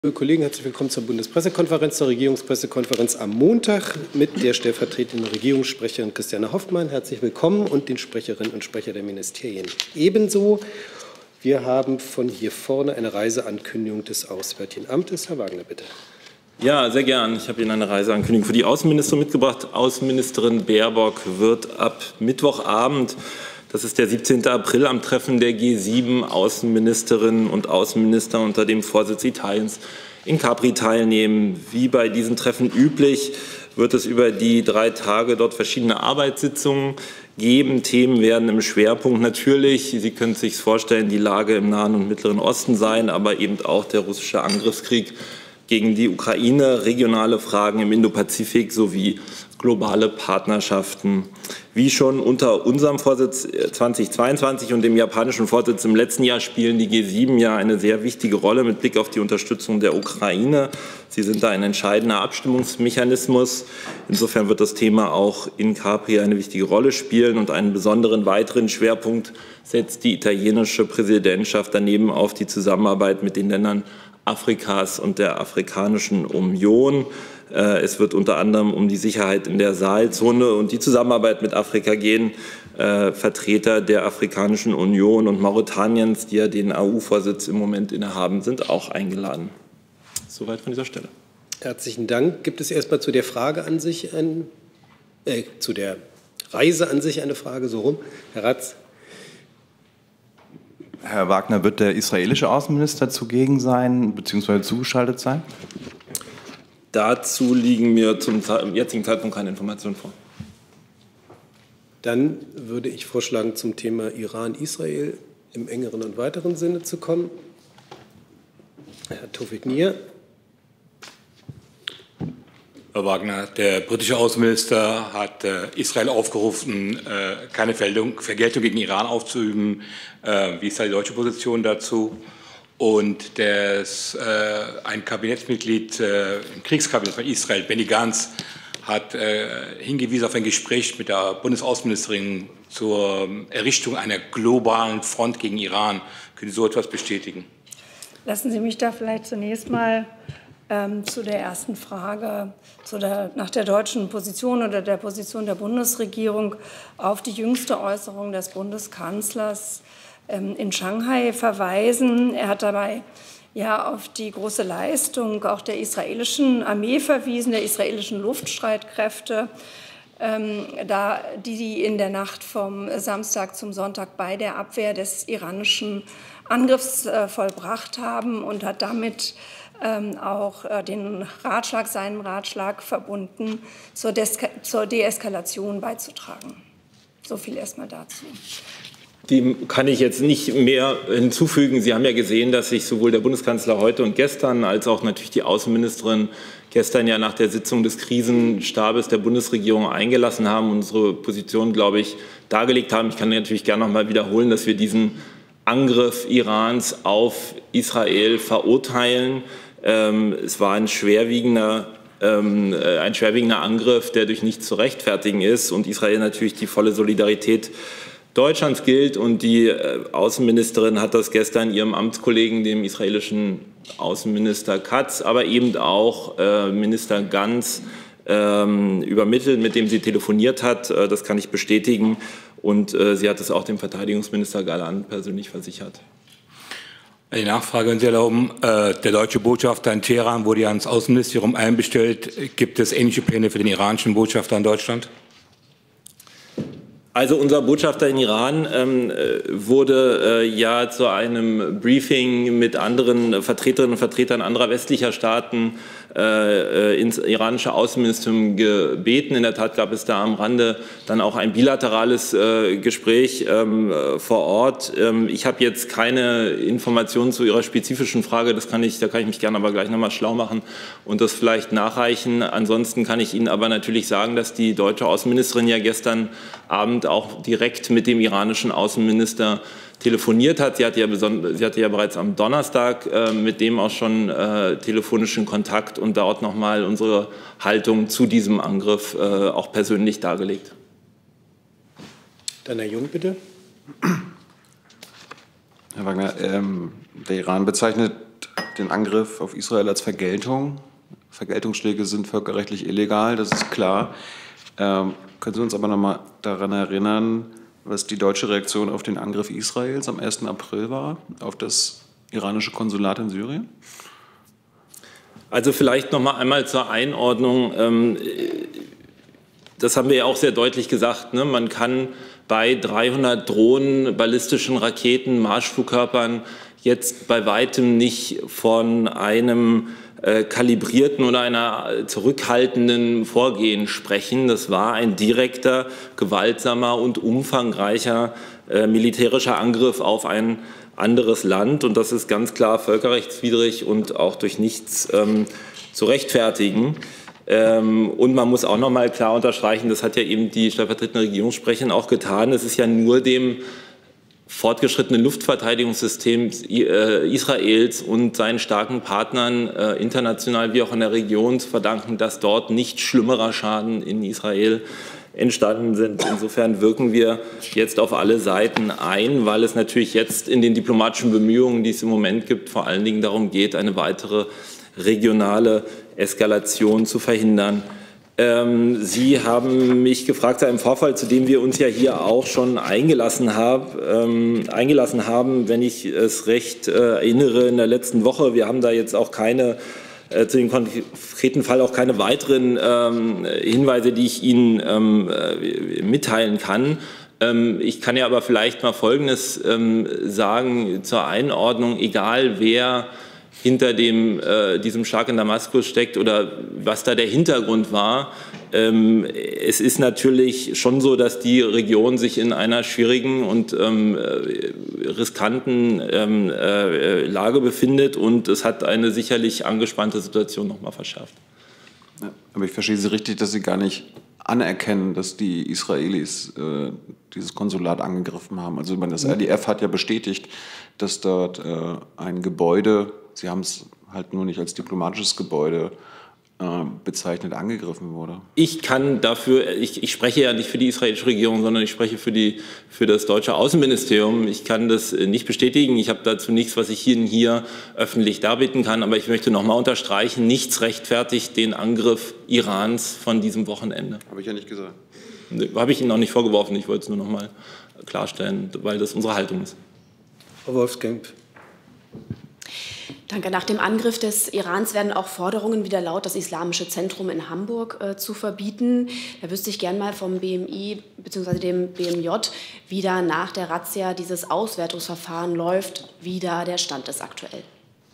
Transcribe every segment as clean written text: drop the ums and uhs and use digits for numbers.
Liebe Kollegen, herzlich willkommen zur Bundespressekonferenz, zur Regierungspressekonferenz am Montag mit der stellvertretenden Regierungssprecherin Christiane Hoffmann. Herzlich willkommen und den Sprecherinnen und Sprecher der Ministerien ebenso. Wir haben von hier vorne eine Reiseankündigung des Auswärtigen Amtes. Herr Wagner, bitte. Ja, sehr gern. Ich habe Ihnen eine Reiseankündigung für die Außenministerin mitgebracht. Außenministerin Baerbock wird ab Mittwochabend, das ist der 17. April, am Treffen der G7 Außenministerinnen und Außenminister unter dem Vorsitz Italiens in Capri teilnehmen. Wie bei diesen Treffen üblich wird es über die 3 Tage dort verschiedene Arbeitssitzungen geben. Themen werden im Schwerpunkt natürlich, Sie können es sich vorstellen, die Lage im Nahen und Mittleren Osten sein, aber eben auch der russische Angriffskrieg gegen die Ukraine, regionale Fragen im Indopazifik sowie globale Partnerschaften. Wie schon unter unserem Vorsitz 2022 und dem japanischen Vorsitz im letzten Jahr spielen die G7 ja eine sehr wichtige Rolle mit Blick auf die Unterstützung der Ukraine. Sie sind da ein entscheidender Abstimmungsmechanismus. Insofern wird das Thema auch in Capri eine wichtige Rolle spielen und einen besonderen weiteren Schwerpunkt setzt die italienische Präsidentschaft daneben auf die Zusammenarbeit mit den Ländern Afrikas und der Afrikanischen Union. Es wird unter anderem um die Sicherheit in der Sahelzone und die Zusammenarbeit mit Afrika gehen. Vertreter der Afrikanischen Union und Mauretaniens, die ja den AU-Vorsitz im Moment innehaben, sind auch eingeladen. Soweit von dieser Stelle. Herzlichen Dank. Gibt es erstmal zu der Frage an sich, zu der Reise an sich eine Frage, so rum? Herr Ratz. Herr Wagner, wird der israelische Außenminister zugegen sein bzw. zugeschaltet sein? Dazu liegen mir zum jetzigen Zeitpunkt keine Informationen vor. Dann würde ich vorschlagen, zum Thema Iran-Israel im engeren und weiteren Sinne zu kommen. Herr Tawfik Nia. Herr Wagner, der britische Außenminister hat Israel aufgerufen, keine Vergeltung gegen Iran aufzuüben. Wie ist da die deutsche Position dazu? Und ein Kabinettsmitglied im Kriegskabinett von Israel, Benny Gantz, hat hingewiesen auf ein Gespräch mit der Bundesaußenministerin zur Errichtung einer globalen Front gegen Iran. Können Sie so etwas bestätigen? Lassen Sie mich da vielleicht zunächst mal zu der ersten Frage, nach der deutschen Position oder der Position der Bundesregierung auf die jüngste Äußerung des Bundeskanzlers in Shanghai verweisen. Er hat dabei ja auf die große Leistung auch der israelischen Armee verwiesen, der israelischen Luftstreitkräfte, die in der Nacht vom Samstag zum Sonntag bei der Abwehr des iranischen Angriffs vollbracht haben und hat damit auch seinen Ratschlag verbunden, zur Deeskalation beizutragen. So viel erstmal dazu. Dem kann ich jetzt nicht mehr hinzufügen. Sie haben ja gesehen, dass sich sowohl der Bundeskanzler heute und gestern als auch natürlich die Außenministerin gestern ja nach der Sitzung des Krisenstabes der Bundesregierung eingelassen haben und unsere Position, glaube ich, dargelegt haben. Ich kann natürlich gerne noch mal wiederholen, dass wir diesen Angriff Irans auf Israel verurteilen. Es war ein schwerwiegender Angriff, der durch nichts zu rechtfertigen ist und Israel natürlich die volle Solidarität Deutschlands gilt. Und die Außenministerin hat das gestern ihrem Amtskollegen, dem israelischen Außenminister Katz, aber eben auch Minister Gantz übermittelt, mit dem sie telefoniert hat. Das kann ich bestätigen. Und sie hat es auch dem Verteidigungsminister Galland persönlich versichert. Eine Nachfrage, wenn Sie erlauben. Der deutsche Botschafter in Teheran wurde ja ans Außenministerium einbestellt. Gibt es ähnliche Pläne für den iranischen Botschafter in Deutschland? Also unser Botschafter in Iran wurde ja zu einem Briefing mit anderen Vertreterinnen und Vertretern anderer westlicher Staaten ins iranische Außenministerium gebeten. In der Tat gab es da am Rande dann auch ein bilaterales Gespräch vor Ort. Ich habe jetzt keine Informationen zu Ihrer spezifischen Frage. Da kann ich mich gerne aber gleich noch mal schlau machen und das vielleicht nachreichen. Ansonsten kann ich Ihnen aber natürlich sagen, dass die deutsche Außenministerin ja gestern Abend auch direkt mit dem iranischen Außenminister telefoniert hat. Sie hatte ja bereits am Donnerstag mit dem auch schon telefonischen Kontakt und dort noch mal unsere Haltung zu diesem Angriff auch persönlich dargelegt. Dann Herr Jung, bitte. Herr Wagner, der Iran bezeichnet den Angriff auf Israel als Vergeltung. Vergeltungsschläge sind völkerrechtlich illegal, das ist klar. Können Sie uns aber noch mal daran erinnern, was die deutsche Reaktion auf den Angriff Israels am 1. April war, auf das iranische Konsulat in Syrien? Also vielleicht noch mal einmal zur Einordnung. Das haben wir ja auch sehr deutlich gesagt. Ne? Man kann bei 300 Drohnen, ballistischen Raketen, Marschflugkörpern jetzt bei weitem nicht von einem kalibrierten oder einer zurückhaltenden Vorgehen sprechen. Das war ein direkter, gewaltsamer und umfangreicher militärischer Angriff auf ein anderes Land. Und das ist ganz klar völkerrechtswidrig und auch durch nichts zu rechtfertigen. Und man muss auch noch mal klar unterstreichen, das hat ja eben die stellvertretende Regierungssprecherin auch getan, es ist ja nur dem fortgeschrittenen Luftverteidigungssystem Israels und seinen starken Partnern international wie auch in der Region zu verdanken, dass dort nicht schlimmerer Schaden in Israel entstanden sind. Insofern wirken wir jetzt auf alle Seiten ein, weil es natürlich jetzt in den diplomatischen Bemühungen, die es im Moment gibt, vor allen Dingen darum geht, eine weitere regionale Eskalation zu verhindern. Sie haben mich gefragt, im Vorfall, zu dem wir uns ja hier auch schon eingelassen haben, wenn ich es recht erinnere, in der letzten Woche. Wir haben da jetzt auch keine, zu dem konkreten Fall auch keine weiteren Hinweise, die ich Ihnen mitteilen kann. Ich kann ja aber vielleicht mal Folgendes sagen zur Einordnung, egal wer hinter diesem Schlag in Damaskus steckt oder was da der Hintergrund war. Es ist natürlich schon so, dass die Region sich in einer schwierigen und riskanten Lage befindet und es hat eine sicherlich angespannte Situation noch mal verschärft. Ja, aber ich verstehe Sie richtig, dass Sie gar nicht anerkennen, dass die Israelis dieses Konsulat angegriffen haben. Also das RDF hat ja bestätigt, dass dort ein Gebäude, Sie haben es halt nur nicht als diplomatisches Gebäude bezeichnet, angegriffen wurde. Ich kann dafür, ich spreche ja nicht für die israelische Regierung, sondern ich spreche für das deutsche Außenministerium. Ich kann das nicht bestätigen. Ich habe dazu nichts, was ich Ihnen hier öffentlich darbieten kann. Aber ich möchte noch mal unterstreichen, nichts rechtfertigt den Angriff Irans von diesem Wochenende. Habe ich ja nicht gesagt. Habe ich Ihnen auch nicht vorgeworfen. Ich wollte es nur noch mal klarstellen, weil das unsere Haltung ist. Frau Wolfskamp. Danke. Nach dem Angriff des Irans werden auch Forderungen wieder laut, das Islamische Zentrum in Hamburg zu verbieten. Da wüsste ich gern mal vom BMI bzw. dem BMJ, wie da nach der Razzia dieses Auswertungsverfahren läuft, wie da der Stand ist aktuell.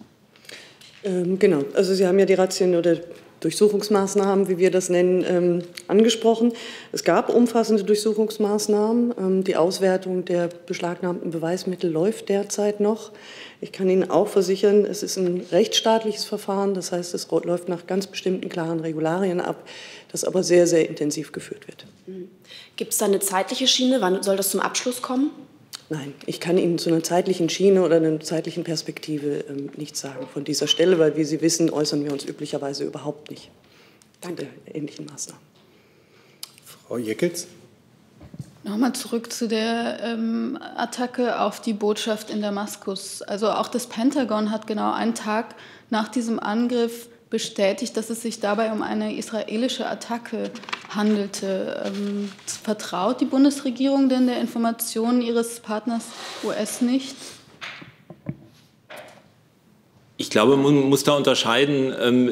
Genau. Also Sie haben ja die Razzien oder Durchsuchungsmaßnahmen, wie wir das nennen, angesprochen. Es gab umfassende Durchsuchungsmaßnahmen. Die Auswertung der beschlagnahmten Beweismittel läuft derzeit noch. Ich kann Ihnen auch versichern, es ist ein rechtsstaatliches Verfahren. Das heißt, es läuft nach ganz bestimmten klaren Regularien ab, das aber sehr, sehr intensiv geführt wird. Gibt es da eine zeitliche Schiene? Wann soll das zum Abschluss kommen? Nein, ich kann Ihnen zu einer zeitlichen Schiene oder einer zeitlichen Perspektive nichts sagen von dieser Stelle, weil, wie Sie wissen, äußern wir uns üblicherweise überhaupt nicht. Danke. Ähnlichen Maßnahmen. Frau Jeckels. Nochmal zurück zu der Attacke auf die Botschaft in Damaskus. Also auch das Pentagon hat genau einen Tag nach diesem Angriff bestätigt, dass es sich dabei um eine israelische Attacke handelte. Vertraut die Bundesregierung denn der Informationen ihres Partners US nicht? Ich glaube, man muss da unterscheiden.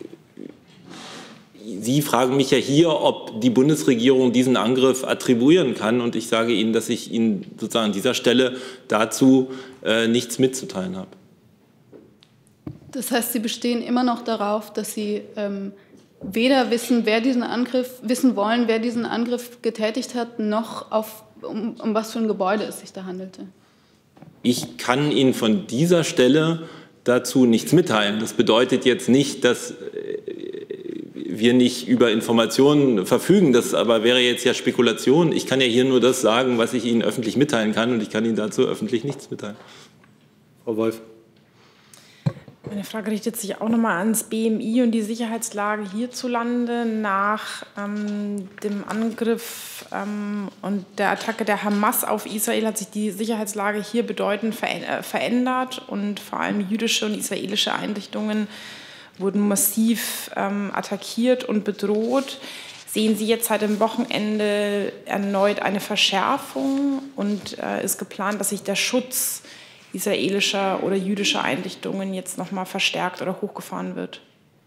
Sie fragen mich ja hier, ob die Bundesregierung diesen Angriff attribuieren kann. Und ich sage Ihnen, dass ich Ihnen sozusagen an dieser Stelle dazu nichts mitzuteilen habe. Das heißt, Sie bestehen immer noch darauf, dass Sie weder wissen wollen, wer diesen Angriff getätigt hat, noch um was für ein Gebäude es sich da handelte. Ich kann Ihnen von dieser Stelle dazu nichts mitteilen. Das bedeutet jetzt nicht, dass wir nicht über Informationen verfügen. Das aber wäre jetzt ja Spekulation. Ich kann ja hier nur das sagen, was ich Ihnen öffentlich mitteilen kann, und ich kann Ihnen dazu öffentlich nichts mitteilen. Frau Wolf. Meine Frage richtet sich auch nochmal ans BMI und die Sicherheitslage hierzulande. Nach dem Angriff und der Attacke der Hamas auf Israel hat sich die Sicherheitslage hier bedeutend verändert und vor allem jüdische und israelische Einrichtungen wurden massiv attackiert und bedroht. Sehen Sie jetzt seit dem Wochenende erneut eine Verschärfung und ist geplant, dass sich der Schutz israelischer oder jüdischer Einrichtungen jetzt noch mal verstärkt oder hochgefahren wird?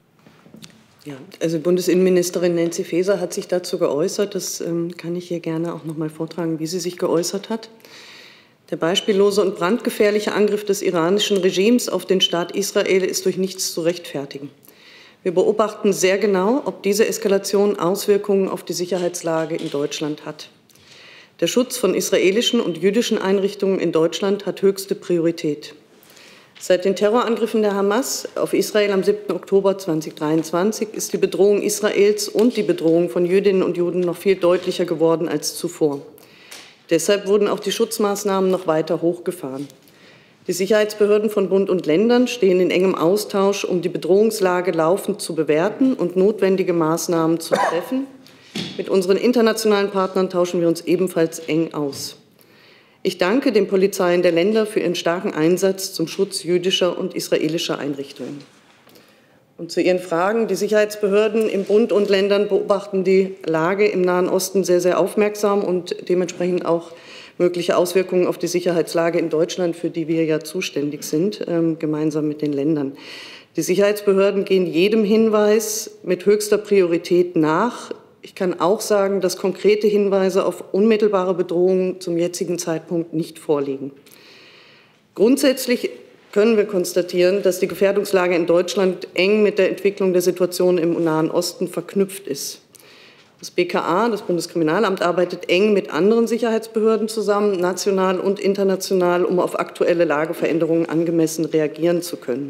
Ja, also Bundesinnenministerin Nancy Faeser hat sich dazu geäußert. Das kann ich hier gerne auch noch mal vortragen, wie sie sich geäußert hat. Der beispiellose und brandgefährliche Angriff des iranischen Regimes auf den Staat Israel ist durch nichts zu rechtfertigen. Wir beobachten sehr genau, ob diese Eskalation Auswirkungen auf die Sicherheitslage in Deutschland hat. Der Schutz von israelischen und jüdischen Einrichtungen in Deutschland hat höchste Priorität. Seit den Terrorangriffen der Hamas auf Israel am 7. Oktober 2023 ist die Bedrohung Israels und die Bedrohung von Jüdinnen und Juden noch viel deutlicher geworden als zuvor. Deshalb wurden auch die Schutzmaßnahmen noch weiter hochgefahren. Die Sicherheitsbehörden von Bund und Ländern stehen in engem Austausch, um die Bedrohungslage laufend zu bewerten und notwendige Maßnahmen zu treffen. Mit unseren internationalen Partnern tauschen wir uns ebenfalls eng aus. Ich danke den Polizeien der Länder für ihren starken Einsatz zum Schutz jüdischer und israelischer Einrichtungen. Und zu Ihren Fragen. Die Sicherheitsbehörden im Bund und Ländern beobachten die Lage im Nahen Osten sehr, sehr aufmerksam und dementsprechend auch mögliche Auswirkungen auf die Sicherheitslage in Deutschland, für die wir ja zuständig sind, gemeinsam mit den Ländern. Die Sicherheitsbehörden gehen jedem Hinweis mit höchster Priorität nach. Ich kann auch sagen, dass konkrete Hinweise auf unmittelbare Bedrohungen zum jetzigen Zeitpunkt nicht vorliegen. Grundsätzlich können wir konstatieren, dass die Gefährdungslage in Deutschland eng mit der Entwicklung der Situation im Nahen Osten verknüpft ist. Das BKA, das Bundeskriminalamt, arbeitet eng mit anderen Sicherheitsbehörden zusammen, national und international, um auf aktuelle Lageveränderungen angemessen reagieren zu können.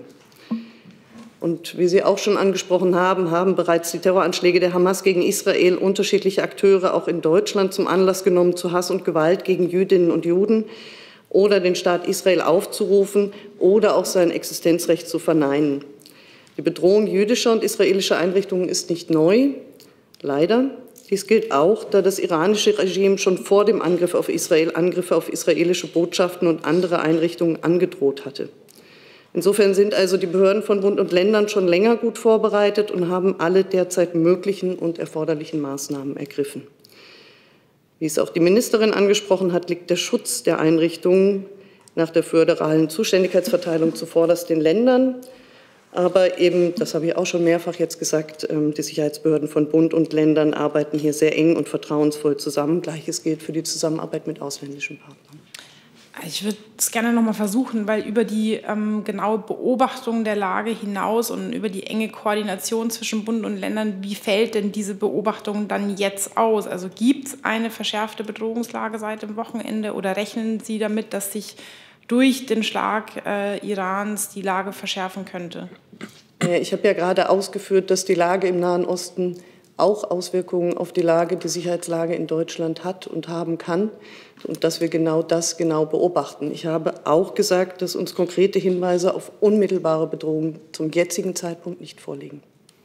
Und wie Sie auch schon angesprochen haben, haben bereits die Terroranschläge der Hamas gegen Israel unterschiedliche Akteure auch in Deutschland zum Anlass genommen, zu Hass und Gewalt gegen Jüdinnen und Juden oder den Staat Israel aufzurufen oder auch sein Existenzrecht zu verneinen. Die Bedrohung jüdischer und israelischer Einrichtungen ist nicht neu. Leider. Dies gilt auch, da das iranische Regime schon vor dem Angriff auf Israel Angriffe auf israelische Botschaften und andere Einrichtungen angedroht hatte. Insofern sind also die Behörden von Bund und Ländern schon länger gut vorbereitet und haben alle derzeit möglichen und erforderlichen Maßnahmen ergriffen. Wie es auch die Ministerin angesprochen hat, liegt der Schutz der Einrichtungen nach der föderalen Zuständigkeitsverteilung zuvorderst den Ländern. Aber eben, das habe ich auch schon mehrfach jetzt gesagt, die Sicherheitsbehörden von Bund und Ländern arbeiten hier sehr eng und vertrauensvoll zusammen. Gleiches gilt für die Zusammenarbeit mit ausländischen Partnern. Ich würde es gerne noch mal versuchen, weil über die genaue Beobachtung der Lage hinaus und über die enge Koordination zwischen Bund und Ländern, wie fällt denn diese Beobachtung dann jetzt aus? Also gibt es eine verschärfte Bedrohungslage seit dem Wochenende oder rechnen Sie damit, dass sich durch den Schlag Irans die Lage verschärfen könnte? Ich habe ja gerade ausgeführt, dass die Lage im Nahen Osten auch Auswirkungen auf die Sicherheitslage in Deutschland hat und haben kann und dass wir das beobachten. Ich habe auch gesagt, dass uns konkrete Hinweise auf unmittelbare Bedrohungen zum jetzigen Zeitpunkt nicht vorliegen.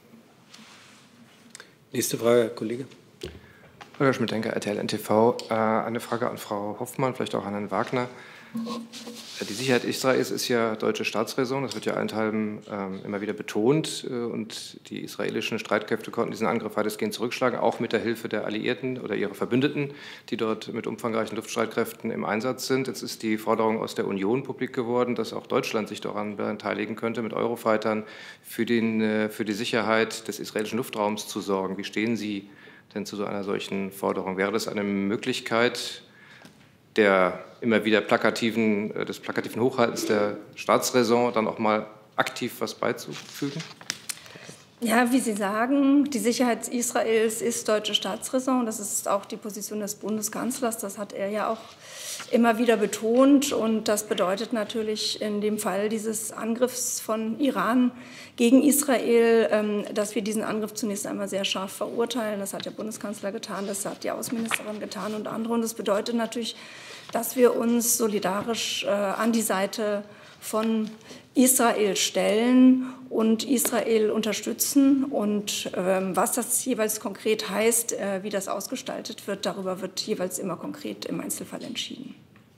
Nächste Frage, Herr Kollege. Holger Schmidt-Denker, RTL NTV. Eine Frage an Frau Hoffmann, vielleicht auch an Herrn Wagner. Die Sicherheit Israels ist ja deutsche Staatsräson, das wird ja allenthalben immer wieder betont. Und die israelischen Streitkräfte konnten diesen Angriff weitestgehend zurückschlagen, auch mit der Hilfe der Alliierten oder ihrer Verbündeten, die dort mit umfangreichen Luftstreitkräften im Einsatz sind. Jetzt ist die Forderung aus der Union publik geworden, dass auch Deutschland sich daran beteiligen könnte, mit Eurofightern für die Sicherheit des israelischen Luftraums zu sorgen. Wie stehen Sie denn zu so einer solchen Forderung? Wäre das eine Möglichkeit des plakativen Hochhaltens der Staatsräson dann auch mal aktiv was beizufügen? Ja, wie Sie sagen, die Sicherheit Israels ist deutsche Staatsräson. Das ist auch die Position des Bundeskanzlers. Das hat er ja auch immer wieder betont. Und das bedeutet natürlich in dem Fall dieses Angriffs von Iran gegen Israel, dass wir diesen Angriff zunächst einmal sehr scharf verurteilen. Das hat der Bundeskanzler getan, das hat die Außenministerin getan und andere. Und das bedeutet natürlich, dass wir uns solidarisch an die Seite von Israel stellen und Israel unterstützen. Und was das jeweils konkret heißt, wie das ausgestaltet wird, darüber wird jeweils immer konkret im Einzelfall entschieden.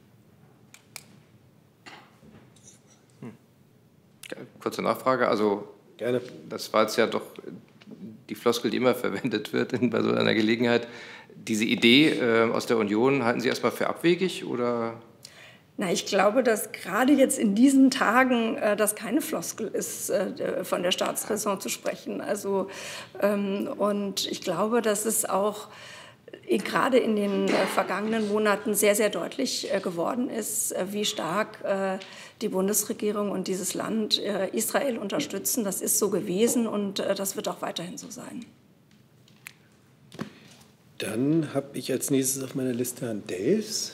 Kurze Nachfrage. Also, gerne. Das war jetzt ja doch die Floskel, die immer verwendet wird bei so einer Gelegenheit. Diese Idee aus der Union, halten Sie erstmal für abwegig oder? Na, ich glaube, dass gerade jetzt in diesen Tagen das keine Floskel ist, von der Staatsräson zu sprechen. Also, und ich glaube, dass es auch gerade in den vergangenen Monaten sehr, sehr deutlich geworden ist, wie stark die Bundesregierung und dieses Land Israel unterstützen. Das ist so gewesen und das wird auch weiterhin so sein. Dann habe ich als nächstes auf meiner Liste Herrn Delfs.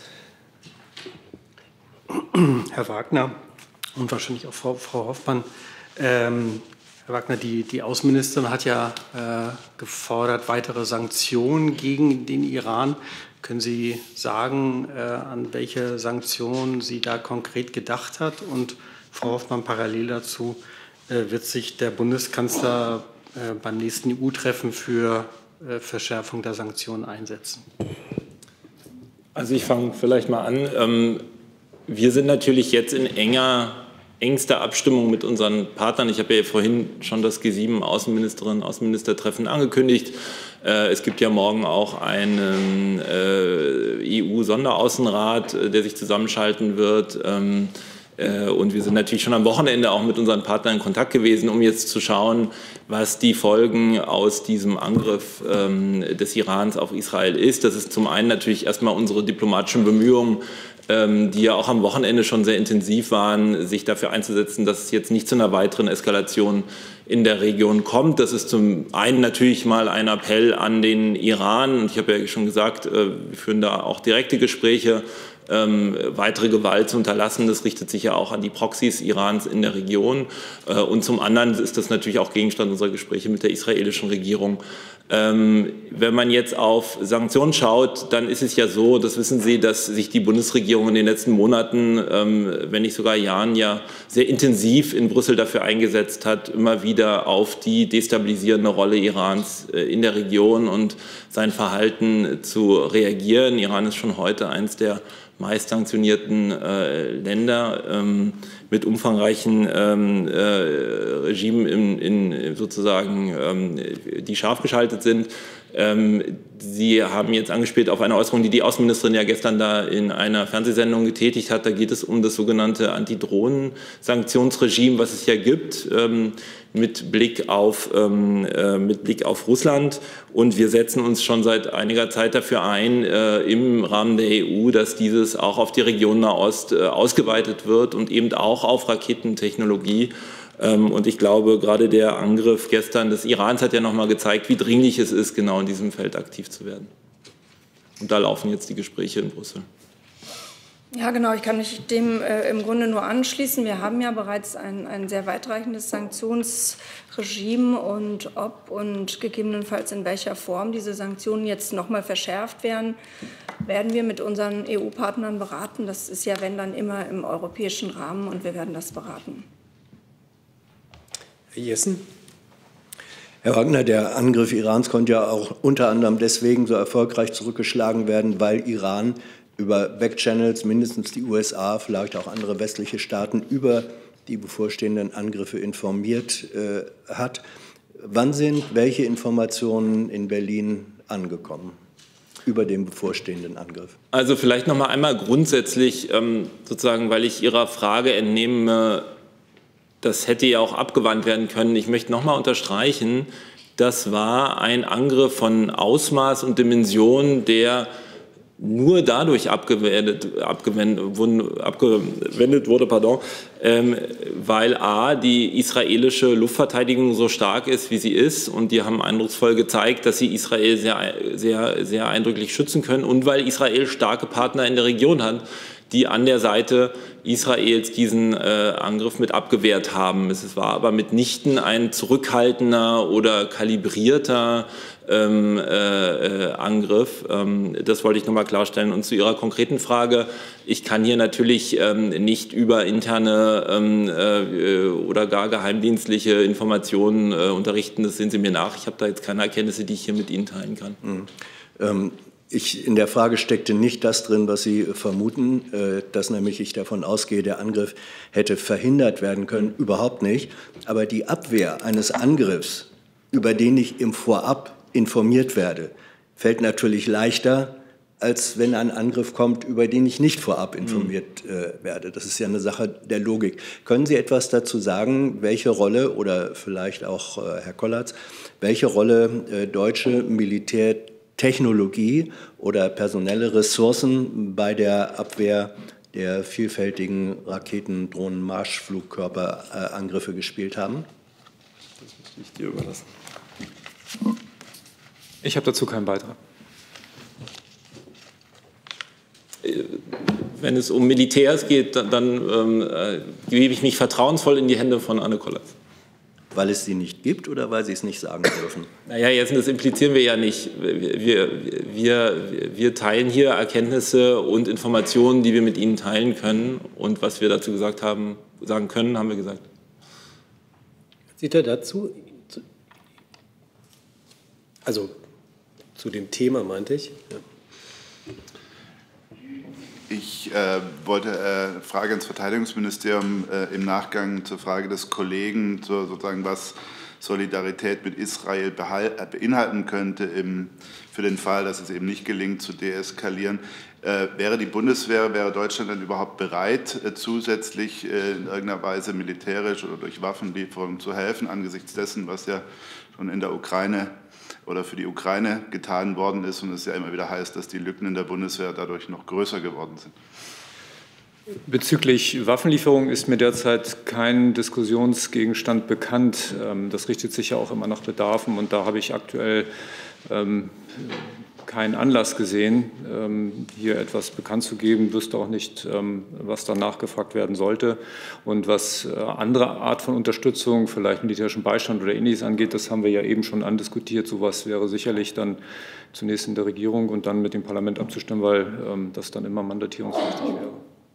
Herr Wagner und wahrscheinlich auch Frau Hoffmann. Herr Wagner, die Außenministerin hat ja gefordert, weitere Sanktionen gegen den Iran. Können Sie sagen, an welche Sanktionen sie da konkret gedacht hat? Und Frau Hoffmann, parallel dazu, wird sich der Bundeskanzler beim nächsten EU-Treffen für Verschärfung der Sanktionen einsetzen? Also ich fange vielleicht mal an. Wir sind natürlich jetzt in engster Abstimmung mit unseren Partnern. Ich habe ja vorhin schon das G7 Außenminister-Treffen angekündigt. Es gibt ja morgen auch einen EU-Sonderaußenrat, der sich zusammenschalten wird. Und wir sind natürlich schon am Wochenende auch mit unseren Partnern in Kontakt gewesen, um jetzt zu schauen, was die Folgen aus diesem Angriff des Irans auf Israel ist. Das ist zum einen natürlich erstmal unsere diplomatischen Bemühungen, die ja auch am Wochenende schon sehr intensiv waren, sich dafür einzusetzen, dass es jetzt nicht zu einer weiteren Eskalation in der Region kommt. Das ist zum einen natürlich mal ein Appell an den Iran. Und ich habe ja schon gesagt, wir führen da auch direkte Gespräche, weitere Gewalt zu unterlassen. Das richtet sich ja auch an die Proxys Irans in der Region. Und zum anderen ist das natürlich auch Gegenstand unserer Gespräche mit der israelischen Regierung. Wenn man jetzt auf Sanktionen schaut, dann ist es ja so, das wissen Sie, dass sich die Bundesregierung in den letzten Monaten, wenn nicht sogar Jahren, ja sehr intensiv in Brüssel dafür eingesetzt hat, immer wieder auf die destabilisierende Rolle Irans in der Region und sein Verhalten zu reagieren. Iran ist schon heute eines der meist sanktionierten Länder mit umfangreichen Regimen sozusagen, die scharf geschaltet sind. Sie haben jetzt angespielt auf eine Äußerung, die Außenministerin ja gestern da in einer Fernsehsendung getätigt hat. Da geht es um das sogenannte Antidrohnen-Sanktionsregime, was es ja gibt, mit Blick auf Russland. Und wir setzen uns schon seit einiger Zeit dafür ein, im Rahmen der EU, dass dieses auch auf die Region Nahost ausgeweitet wird und eben auch auf Raketentechnologie. Und ich glaube, gerade der Angriff gestern des Irans hat ja noch mal gezeigt, wie dringlich es ist, genau in diesem Feld aktiv zu werden. Und da laufen jetzt die Gespräche in Brüssel. Ja, genau. Ich kann mich dem im Grunde nur anschließen. Wir haben ja bereits ein sehr weitreichendes Sanktionsregime und ob und gegebenenfalls in welcher Form diese Sanktionen jetzt noch mal verschärft werden, werden wir mit unseren EU-Partnern beraten. Das ist ja, wenn dann, immer im europäischen Rahmen und wir werden das beraten. Herr Jessen. Herr Wagner, der Angriff Irans konnte ja auch unter anderem deswegen so erfolgreich zurückgeschlagen werden, weil Iran über Backchannels mindestens die USA, vielleicht auch andere westliche Staaten über die bevorstehenden Angriffe informiert hat. Wann sind welche Informationen in Berlin angekommen über den bevorstehenden Angriff? Also vielleicht noch mal einmal grundsätzlich, sozusagen, weil ich Ihrer Frage entnehme, das hätte ja auch abgewandt werden können. Ich möchte noch mal unterstreichen, das war ein Angriff von Ausmaß und Dimension, der nur dadurch abgewendet wurde, weil a, die israelische Luftverteidigung so stark ist, wie sie ist, und die haben eindrucksvoll gezeigt, dass sie Israel sehr, sehr, sehr eindrücklich schützen können, und weil Israel starke Partner in der Region hat, die an der Seite Israels diesen Angriff mit abgewehrt haben. Es war aber mitnichten ein zurückhaltender oder kalibrierter Angriff. Das wollte ich nochmal klarstellen. Und zu Ihrer konkreten Frage, ich kann hier natürlich nicht über interne oder gar geheimdienstliche Informationen unterrichten. Das sehen Sie mir nach. Ich habe da jetzt keine Erkenntnisse, die ich hier mit Ihnen teilen kann. In der Frage steckte nicht das drin, was Sie vermuten, dass nämlich ich davon ausgehe, der Angriff hätte verhindert werden können. Überhaupt nicht. Aber die Abwehr eines Angriffs, über den ich im Vorab informiert werde, fällt natürlich leichter, als wenn ein Angriff kommt, über den ich nicht vorab informiert werde. Das ist ja eine Sache der Logik. Können Sie etwas dazu sagen, welche Rolle, oder vielleicht auch Herr Kollatz, welche Rolle deutsche Militärtechnologie oder personelle Ressourcen bei der Abwehr der vielfältigen Raketen-, Drohnen-, Marschflugkörperangriffe gespielt haben? Das muss ich dir überlassen. Ich habe dazu keinen Beitrag. Wenn es um Militärs geht, dann gebe ich mich vertrauensvoll in die Hände von Anne Kollatz. Weil es sie nicht gibt oder weil Sie es nicht sagen dürfen? Naja, das implizieren wir ja nicht. Wir teilen hier Erkenntnisse und Informationen, die wir mit Ihnen teilen können. Und was wir dazu sagen können, haben wir gesagt. Sieht er dazu? Also zu dem Thema meinte ich. Ja. Ich wollte eine Frage ins Verteidigungsministerium im Nachgang zur Frage des Kollegen, sozusagen was Solidarität mit Israel beinhalten könnte für den Fall, dass es eben nicht gelingt zu deeskalieren. Wäre die Bundeswehr, wäre Deutschland denn überhaupt bereit, zusätzlich in irgendeiner Weise militärisch oder durch Waffenlieferungen zu helfen, angesichts dessen, was ja schon in der Ukraine oder für die Ukraine getan worden ist und es ja immer wieder heißt, dass die Lücken in der Bundeswehr dadurch noch größer geworden sind? Bezüglich Waffenlieferungen ist mir derzeit kein Diskussionsgegenstand bekannt. Das richtet sich ja auch immer nach Bedarfen und da habe ich aktuell keinen Anlass gesehen, hier etwas bekannt zu geben, wüsste auch nicht, was da nachgefragt werden sollte. Und was andere Art von Unterstützung, vielleicht militärischen Beistand oder Ähnliches angeht, das haben wir ja eben schon andiskutiert. Sowas wäre sicherlich dann zunächst in der Regierung und dann mit dem Parlament abzustimmen, weil das dann immer mandatierungspflichtig wäre.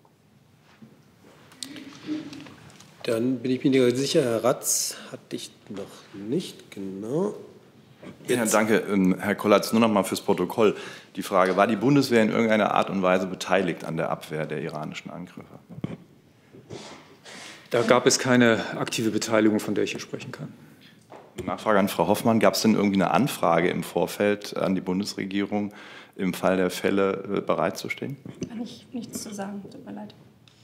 Dann bin ich mir nicht sicher, Herr Ratz hatte ich noch nicht, genau. Ja, danke, Herr Kollatz. Nur noch mal fürs Protokoll die Frage, war die Bundeswehr in irgendeiner Art und Weise beteiligt an der Abwehr der iranischen Angriffe? Da gab es keine aktive Beteiligung, von der ich hier sprechen kann. Nachfrage an Frau Hoffmann. Gab es denn irgendwie eine Anfrage im Vorfeld an die Bundesregierung, im Fall der Fälle bereitzustehen? Kann ich nichts zu sagen, tut mir leid.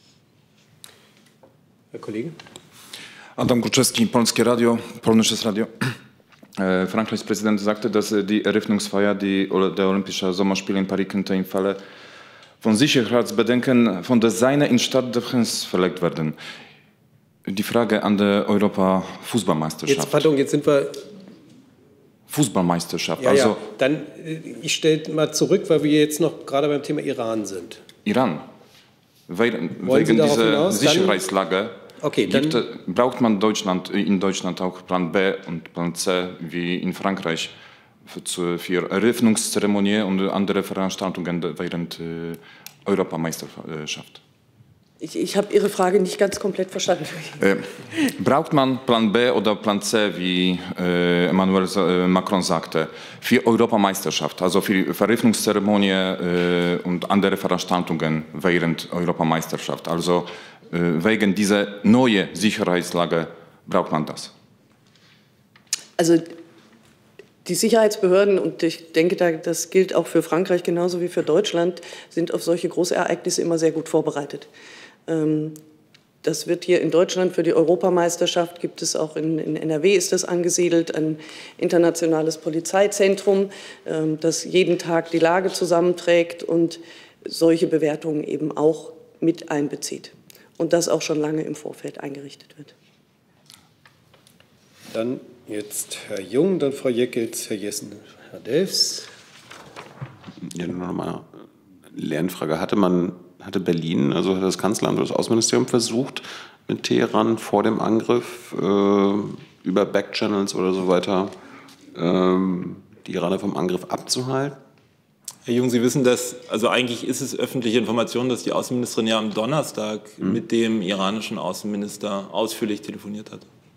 Herr Kollege? Adam Gruczewski, Polskie Radio, Polnisches Radio. Frankreichs Präsident sagte, dass die Eröffnungsfeier der Olympischen Sommerspiele in Paris könnte im Falle von Sicherheitsbedenken von der Seine in Stade de France verlegt werden. Die Frage an der Europa-Fußballmeisterschaft. Jetzt sind wir... Fußballmeisterschaft. Ja, also, ja. Dann, ich stelle mal zurück, weil wir jetzt noch gerade beim Thema Iran sind. Iran. Wegen dieser Sicherheitslage. Okay, braucht man in Deutschland auch Plan B und Plan C wie in Frankreich für Eröffnungszeremonie und andere Veranstaltungen während Europameisterschaft? Ich habe Ihre Frage nicht ganz komplett verstanden. Braucht man Plan B oder Plan C, wie Emmanuel Macron sagte, für Europameisterschaft, also für Eröffnungszeremonie und andere Veranstaltungen während Europameisterschaft? Also wegen dieser neuen Sicherheitslage braucht man das? Also die Sicherheitsbehörden, und ich denke, das gilt auch für Frankreich genauso wie für Deutschland, sind auf solche Großereignisse immer sehr gut vorbereitet. Das wird hier in Deutschland für die Europameisterschaft, gibt es auch in NRW ist das angesiedelt, ein internationales Polizeizentrum, das jeden Tag die Lage zusammenträgt und solche Bewertungen eben auch mit einbezieht. Und das auch schon lange im Vorfeld eingerichtet wird. Dann jetzt Herr Jung, dann Frau Jeckels, Herr Jessen, Herr Delfs. Ja, nur noch mal Lernfrage. Hatte man hatte Berlin, also hat das Kanzleramt oder das Außenministerium versucht, mit Teheran vor dem Angriff über Backchannels oder so weiter die Iraner vom Angriff abzuhalten? Herr Jung, Sie wissen, dass, also eigentlich ist es öffentliche Information, dass die Außenministerin ja am Donnerstag mit dem iranischen Außenminister ausführlich telefoniert hat.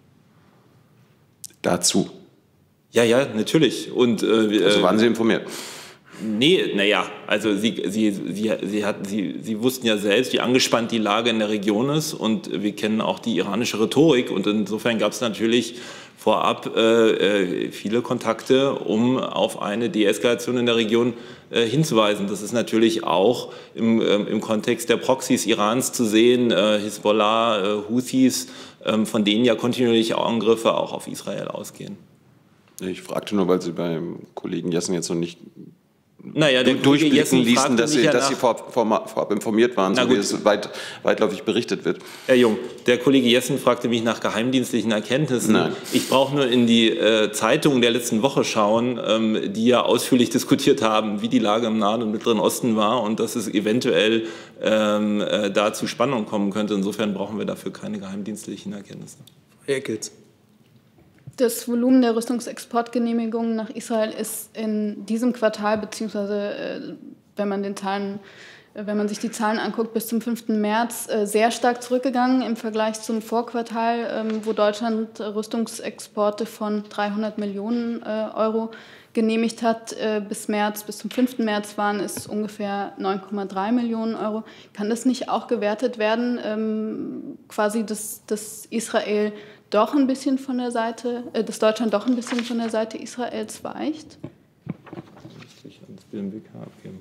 Dazu? Ja, natürlich. Und, also waren Sie informiert? Nee, naja, also Sie wussten ja selbst, wie angespannt die Lage in der Region ist und wir kennen auch die iranische Rhetorik und insofern gab es natürlich vorab viele Kontakte, um auf eine Deeskalation in der Region hinzuweisen. Das ist natürlich auch im Kontext der Proxys Irans zu sehen, Hisbollah, Houthis, von denen ja kontinuierliche Angriffe auch auf Israel ausgehen. Ich fragte nur, weil Sie beim Kollegen Jessen jetzt noch nicht der durchblicken ließen, dass Sie vorab informiert waren, so wie es weitläufig berichtet wird. Herr Jung, der Kollege Jessen fragte mich nach geheimdienstlichen Erkenntnissen. Nein. Ich brauche nur in die Zeitungen der letzten Woche schauen, die ja ausführlich diskutiert haben, wie die Lage im Nahen und Mittleren Osten war und dass es eventuell da zu Spannungen kommen könnte. Insofern brauchen wir dafür keine geheimdienstlichen Erkenntnisse. Herr Eckels. Das Volumen der Rüstungsexportgenehmigungen nach Israel ist in diesem Quartal, beziehungsweise wenn man sich die Zahlen anguckt, bis zum 5. März sehr stark zurückgegangen im Vergleich zum Vorquartal, wo Deutschland Rüstungsexporte von 300 Millionen Euro genehmigt hat. Bis zum 5. März waren es ungefähr 9,3 Millionen Euro. Kann das nicht auch gewertet werden, quasi, dass Israel doch ein bisschen von der Seite, dass Deutschland doch ein bisschen von der Seite Israels weicht? Ich kann das BMWK abgeben.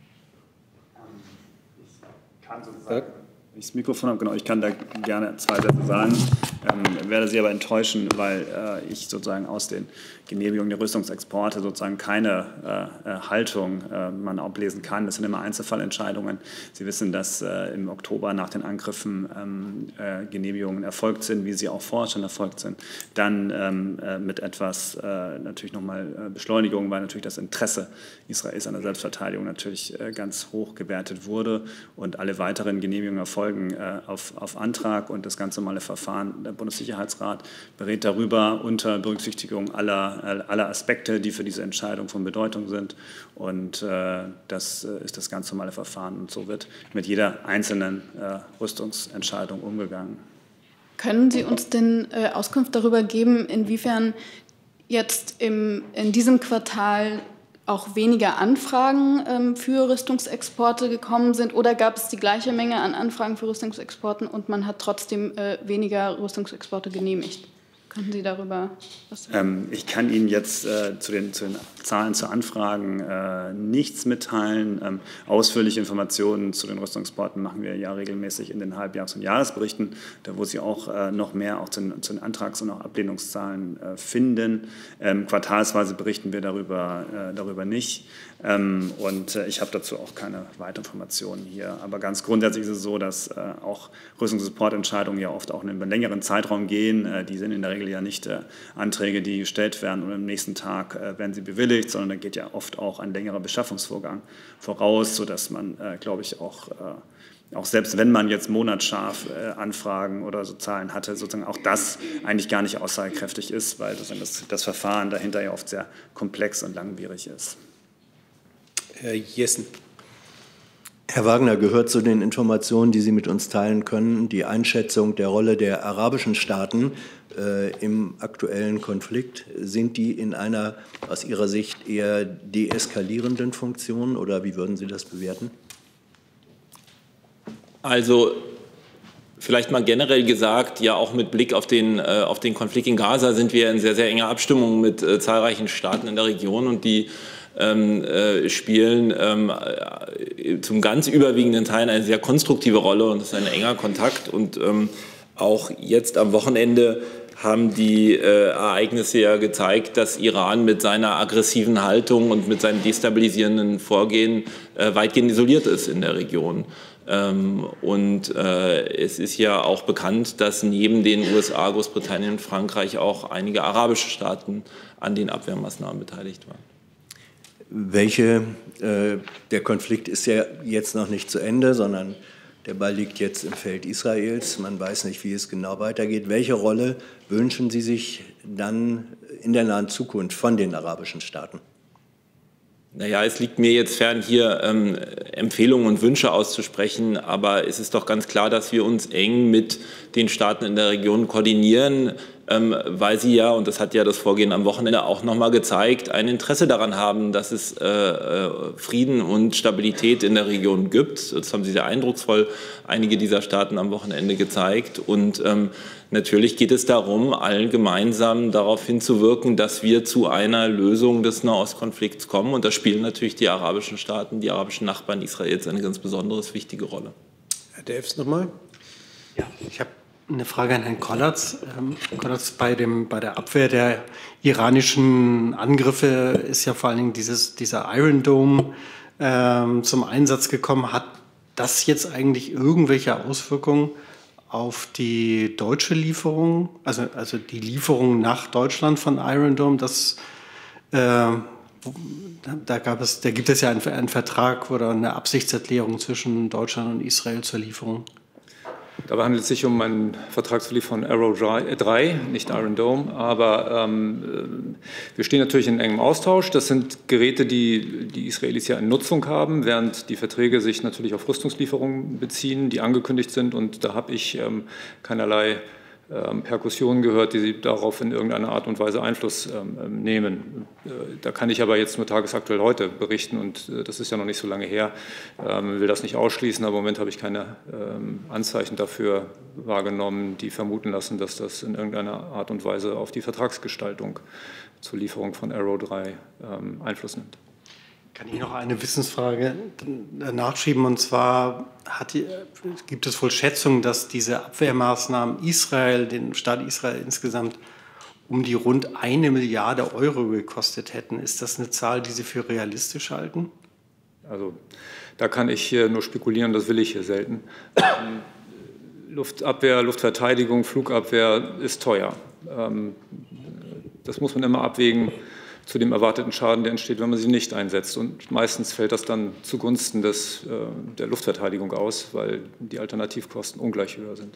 Ich kann sozusagen, wenn ich das Mikrofon habe, genau, ich kann da gerne 2 Sätze sagen. Werde Sie aber enttäuschen, weil ich sozusagen aus den Genehmigungen der Rüstungsexporte sozusagen keine Haltung man ablesen kann. Das sind immer Einzelfallentscheidungen. Sie wissen, dass im Oktober nach den Angriffen Genehmigungen erfolgt sind, wie sie auch vorher schon erfolgt sind. Dann mit etwas natürlich nochmal Beschleunigung, weil natürlich das Interesse Israels an der Selbstverteidigung natürlich ganz hoch gewertet wurde und alle weiteren Genehmigungen erfolgen auf Antrag und das ganz normale Verfahren. Der Bundessicherheitsrat berät darüber unter Berücksichtigung aller Aspekte, die für diese Entscheidung von Bedeutung sind. Und das ist das ganz normale Verfahren. Und so wird mit jeder einzelnen Rüstungsentscheidung umgegangen. Können Sie uns denn Auskunft darüber geben, inwiefern jetzt in diesem Quartal auch weniger Anfragen für Rüstungsexporte gekommen sind oder gab es die gleiche Menge an Anfragen für Rüstungsexporten und man hat trotzdem weniger Rüstungsexporte genehmigt? Können Sie darüber was sagen? Ich kann Ihnen jetzt zu den Zahlen zu Anfragen nichts mitteilen. Ausführliche Informationen zu den Rüstungsexporten machen wir ja regelmäßig in den Halbjahres- und Jahresberichten, da wo Sie auch noch mehr auch zu den Antrags- und auch Ablehnungszahlen finden. Quartalsweise berichten wir darüber nicht. Und ich habe dazu auch keine weiteren Informationen hier. Aber ganz grundsätzlich ist es so, dass auch Rüstungsexportentscheidungen ja oft auch in einen längeren Zeitraum gehen. Die sind in der Regel ja nicht Anträge, die gestellt werden und am nächsten Tag werden sie bewilligt, sondern da geht ja oft auch ein längerer Beschaffungsvorgang voraus, sodass man, glaube ich, auch selbst wenn man jetzt monatsscharf Anfragen oder so Zahlen hatte, sozusagen auch das eigentlich gar nicht aussagekräftig ist, weil das Verfahren dahinter ja oft sehr komplex und langwierig ist. Herr Jessen. Herr Wagner, gehört zu den Informationen, die Sie mit uns teilen können, die Einschätzung der Rolle der arabischen Staaten im aktuellen Konflikt? Sind die in einer aus Ihrer Sicht eher deeskalierenden Funktion oder wie würden Sie das bewerten? Also vielleicht mal generell gesagt, ja auch mit Blick auf den Konflikt in Gaza sind wir in sehr, sehr enger Abstimmung mit zahlreichen Staaten in der Region und die spielen zum ganz überwiegenden Teil eine sehr konstruktive Rolle und es ist ein enger Kontakt. Und auch jetzt am Wochenende haben die Ereignisse ja gezeigt, dass Iran mit seiner aggressiven Haltung und mit seinem destabilisierenden Vorgehen weitgehend isoliert ist in der Region. Und es ist ja auch bekannt, dass neben den USA, Großbritannien und Frankreich auch einige arabische Staaten an den Abwehrmaßnahmen beteiligt waren. Der Konflikt ist ja jetzt noch nicht zu Ende, sondern der Ball liegt jetzt im Feld Israels. Man weiß nicht, wie es genau weitergeht. Welche Rolle wünschen Sie sich dann in der nahen Zukunft von den arabischen Staaten? Naja, es liegt mir jetzt fern, hier Empfehlungen und Wünsche auszusprechen, aber es ist doch ganz klar, dass wir uns eng mit den Staaten in der Region koordinieren, weil sie ja, und das hat ja das Vorgehen am Wochenende auch nochmal gezeigt, ein Interesse daran haben, dass es Frieden und Stabilität in der Region gibt. Das haben sie sehr eindrucksvoll einige dieser Staaten am Wochenende gezeigt. Und natürlich geht es darum, allen gemeinsam darauf hinzuwirken, dass wir zu einer Lösung des Nahostkonflikts kommen. Und da spielen natürlich die arabischen Staaten, die arabischen Nachbarn Israels eine ganz besonders wichtige Rolle. Herr Delfs nochmal. Ja, ich habe eine Frage an Herrn Kollatz. Kollatz, bei der Abwehr der iranischen Angriffe ist ja vor allen Dingen dieser Iron Dome zum Einsatz gekommen. Hat das jetzt eigentlich irgendwelche Auswirkungen auf die deutsche Lieferung, also die Lieferung nach Deutschland von Iron Dome? Da gibt es ja einen Vertrag oder eine Absichtserklärung zwischen Deutschland und Israel zur Lieferung. Dabei handelt es sich um einen Vertragsverlief von Arrow 3, nicht Iron Dome. Aber wir stehen natürlich in engem Austausch. Das sind Geräte, die Israelis ja in Nutzung haben, während die Verträge sich natürlich auf Rüstungslieferungen beziehen, die angekündigt sind. Und da habe ich keinerlei Perkussionen gehört, die darauf in irgendeiner Art und Weise Einfluss nehmen. Da kann ich aber jetzt nur tagesaktuell heute berichten und das ist ja noch nicht so lange her. Ich will das nicht ausschließen, aber im Moment habe ich keine Anzeichen dafür wahrgenommen, die vermuten lassen, dass das in irgendeiner Art und Weise auf die Vertragsgestaltung zur Lieferung von Arrow 3 Einfluss nimmt. Kann ich noch eine Wissensfrage nachschieben? Und zwar gibt es wohl Schätzungen, dass diese Abwehrmaßnahmen den Staat Israel insgesamt um die rund 1 Milliarde Euro gekostet hätten. Ist das eine Zahl, die Sie für realistisch halten? Also da kann ich hier nur spekulieren, das will ich hier selten. Luftabwehr, Luftverteidigung, Flugabwehr ist teuer. Das muss man immer abwägen zu dem erwarteten Schaden, der entsteht, wenn man sie nicht einsetzt. Und meistens fällt das dann zugunsten der Luftverteidigung aus, weil die Alternativkosten ungleich höher sind.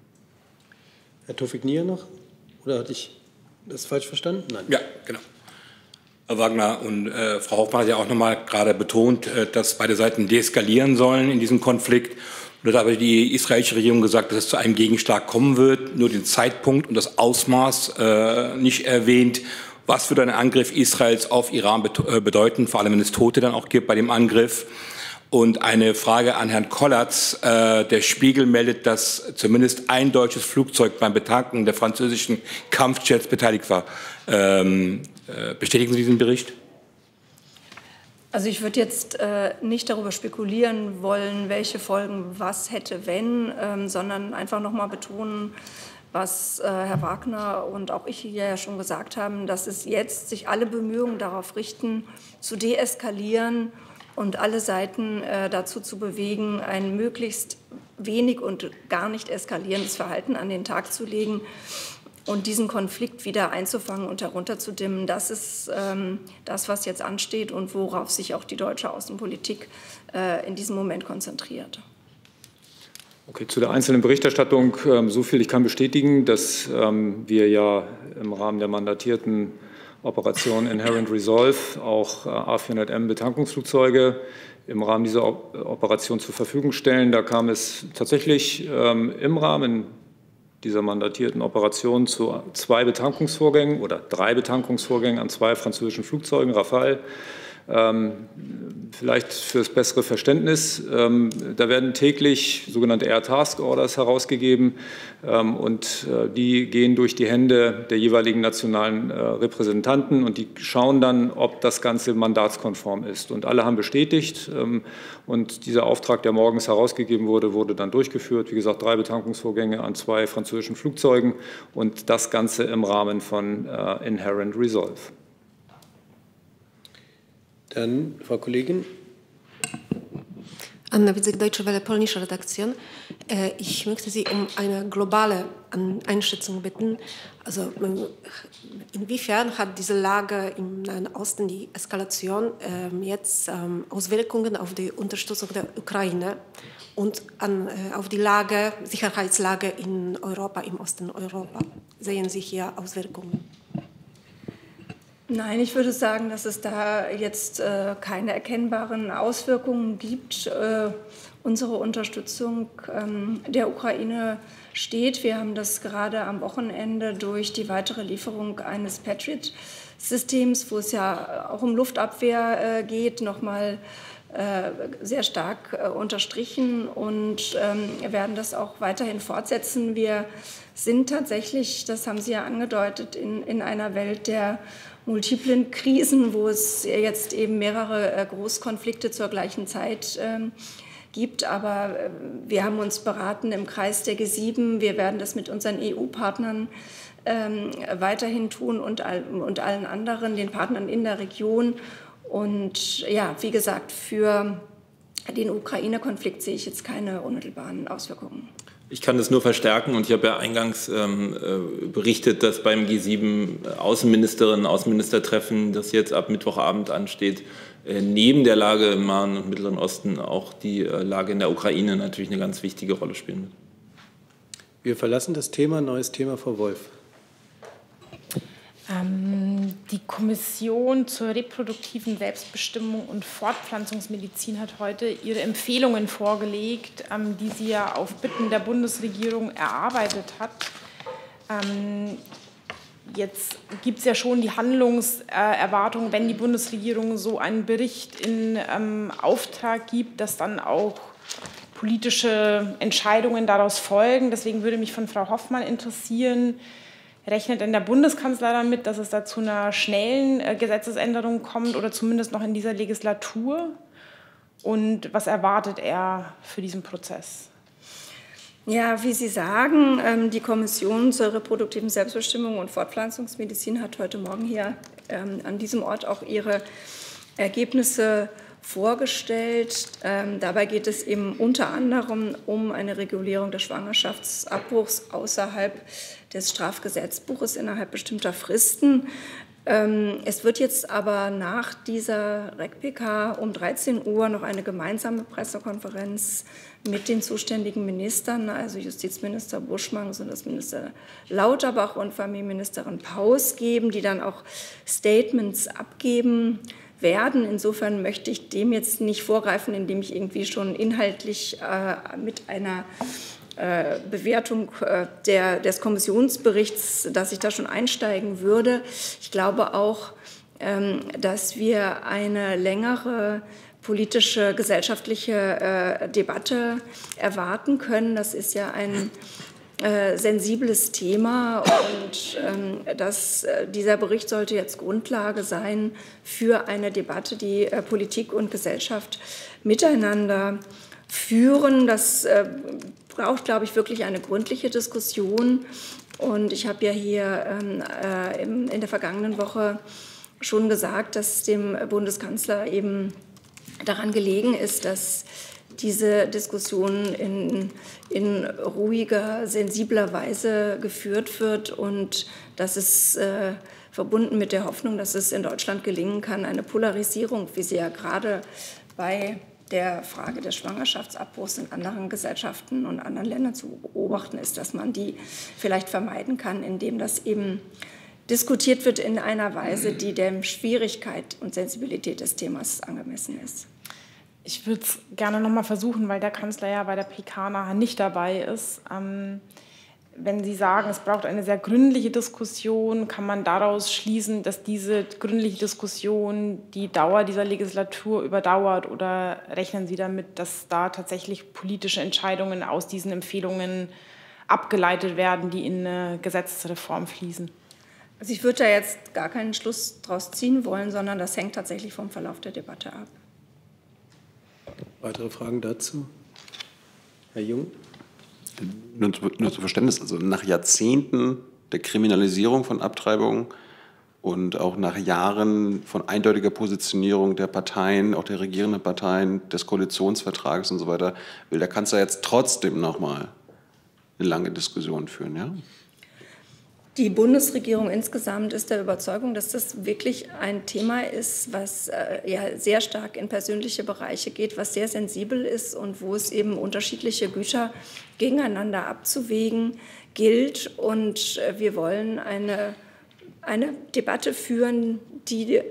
Herr Tofik-Nier noch? Oder hatte ich das falsch verstanden? Nein. Ja, genau. Herr Wagner und Frau Hoffmann hat ja auch noch mal gerade betont, dass beide Seiten deeskalieren sollen in diesem Konflikt. Und da hat die israelische Regierung gesagt, dass es zu einem Gegenschlag kommen wird, nur den Zeitpunkt und das Ausmaß nicht erwähnt. Was würde ein Angriff Israels auf Iran bedeuten, vor allem wenn es Tote dann auch gibt bei dem Angriff? Und eine Frage an Herrn Kollatz. Der Spiegel meldet, dass zumindest ein deutsches Flugzeug beim Betanken der französischen Kampfjets beteiligt war. Bestätigen Sie diesen Bericht? Also ich würde jetzt nicht darüber spekulieren wollen, welche Folgen was hätte, wenn, sondern einfach noch mal betonen, was Herr Wagner und auch ich hier ja schon gesagt haben, dass es jetzt sich alle Bemühungen darauf richten, zu deeskalieren und alle Seiten dazu zu bewegen, ein möglichst wenig und gar nicht eskalierendes Verhalten an den Tag zu legen und diesen Konflikt wieder einzufangen und herunterzudimmen. Das ist das, was jetzt ansteht und worauf sich auch die deutsche Außenpolitik in diesem Moment konzentriert. Okay, zu der einzelnen Berichterstattung so viel. Ich kann bestätigen, dass wir ja im Rahmen der mandatierten Operation Inherent Resolve auch A400M Betankungsflugzeuge im Rahmen dieser Operation zur Verfügung stellen. Da kam es tatsächlich im Rahmen dieser mandatierten Operation zu 2 Betankungsvorgängen oder 3 Betankungsvorgängen an 2 französischen Flugzeugen, Rafale. Vielleicht fürs bessere Verständnis, da werden täglich sogenannte Air Task Orders herausgegeben und die gehen durch die Hände der jeweiligen nationalen Repräsentanten und die schauen dann, ob das Ganze mandatskonform ist. Und alle haben bestätigt und dieser Auftrag, der morgens herausgegeben wurde, wurde dann durchgeführt. Wie gesagt, 3 Betankungsvorgänge an 2 französischen Flugzeugen und das Ganze im Rahmen von Inherent Resolve. Dann Frau Kollegin. Anna Widzek, Deutsche Welle, polnische Redaktion. Ich möchte Sie um eine globale Einschätzung bitten. Also inwiefern hat diese Lage im Nahen Osten, die Eskalation, jetzt Auswirkungen auf die Unterstützung der Ukraine und auf die Sicherheitslage in Europa, im Osten Europa? Sehen Sie hier Auswirkungen? Nein, ich würde sagen, dass es da jetzt keine erkennbaren Auswirkungen gibt. Unsere Unterstützung der Ukraine steht. Wir haben das gerade am Wochenende durch die weitere Lieferung eines Patriot-Systems, wo es ja auch um Luftabwehr geht, nochmal sehr stark unterstrichen und werden das auch weiterhin fortsetzen. Wir sind tatsächlich, das haben Sie ja angedeutet, in einer Welt der multiplen Krisen, wo es jetzt eben mehrere Großkonflikte zur gleichen Zeit gibt. Aber wir haben uns beraten im Kreis der G7. Wir werden das mit unseren EU-Partnern weiterhin tun und allen anderen, den Partnern in der Region. Und ja, wie gesagt, für den Ukraine-Konflikt sehe ich jetzt keine unmittelbaren Auswirkungen. Ich kann das nur verstärken und ich habe ja eingangs berichtet, dass beim G7 Außenministertreffen, das jetzt ab Mittwochabend ansteht, neben der Lage im Nahen und Mittleren Osten auch die Lage in der Ukraine natürlich eine ganz wichtige Rolle spielen wird. Wir verlassen das Thema. Neues Thema, Frau Wolf. Die Kommission zur reproduktiven Selbstbestimmung und Fortpflanzungsmedizin hat heute ihre Empfehlungen vorgelegt, die sie ja auf Bitten der Bundesregierung erarbeitet hat. Jetzt gibt es ja schon die Handlungserwartung, wenn die Bundesregierung so einen Bericht in Auftrag gibt, dass dann auch politische Entscheidungen daraus folgen. Deswegen würde mich von Frau Hoffmann interessieren, rechnet denn der Bundeskanzler damit, dass es da zu einer schnellen Gesetzesänderung kommt oder zumindest noch in dieser Legislatur? Und was erwartet er für diesen Prozess? Ja, wie Sie sagen, die Kommission zur reproduktiven Selbstbestimmung und Fortpflanzungsmedizin hat heute Morgen hier an diesem Ort auch ihre Ergebnisse vorgestellt. Dabei geht es eben unter anderem um eine Regulierung des Schwangerschaftsabbruchs außerhalb des Strafgesetzbuches innerhalb bestimmter Fristen. Es wird jetzt aber nach dieser REC-PK um 13 Uhr noch eine gemeinsame Pressekonferenz mit den zuständigen Ministern, also Justizminister Buschmann, Gesundheitsminister Lauterbach und Familienministerin Paus geben, die dann auch Statements abgeben werden. Insofern möchte ich dem jetzt nicht vorgreifen, indem ich irgendwie schon inhaltlich mit einer Bewertung des Kommissionsberichts, dass ich da schon einsteigen würde. Ich glaube auch, dass wir eine längere politische, gesellschaftliche Debatte erwarten können. Das ist ja ein sensibles Thema und dieser Bericht sollte jetzt Grundlage sein für eine Debatte, die Politik und Gesellschaft miteinander führen. Das braucht, glaube ich, wirklich eine gründliche Diskussion. Und ich habe ja hier in der vergangenen Woche schon gesagt, dass dem Bundeskanzler eben daran gelegen ist, dass diese Diskussion in ruhiger, sensibler Weise geführt wird und dass es verbunden mit der Hoffnung, dass es in Deutschland gelingen kann, eine Polarisierung, wie sie ja gerade bei der Frage des Schwangerschaftsabbruchs in anderen Gesellschaften und anderen Ländern zu beobachten ist, dass man die vielleicht vermeiden kann, indem das eben diskutiert wird in einer Weise, die der Schwierigkeit und Sensibilität des Themas angemessen ist. Ich würde es gerne noch mal versuchen, weil der Kanzler ja bei der PK nachher nicht dabei ist. Wenn Sie sagen, es braucht eine sehr gründliche Diskussion, kann man daraus schließen, dass diese gründliche Diskussion die Dauer dieser Legislatur überdauert, oder rechnen Sie damit, dass da tatsächlich politische Entscheidungen aus diesen Empfehlungen abgeleitet werden, die in eine Gesetzesreform fließen? Also ich würde da jetzt gar keinen Schluss daraus ziehen wollen, sondern das hängt tatsächlich vom Verlauf der Debatte ab. Weitere Fragen dazu? Herr Jung? Nur zu Verständnis, also nach Jahrzehnten der Kriminalisierung von Abtreibungen und auch nach Jahren von eindeutiger Positionierung der Parteien, auch der regierenden Parteien, des Koalitionsvertrages und so weiter, will der Kanzler jetzt trotzdem nochmal eine lange Diskussion führen, ja? Die Bundesregierung insgesamt ist der Überzeugung, dass das wirklich ein Thema ist, was ja sehr stark in persönliche Bereiche geht, was sehr sensibel ist und wo es eben unterschiedliche Güter gegeneinander abzuwägen gilt. Und wir wollen eine Debatte führen, die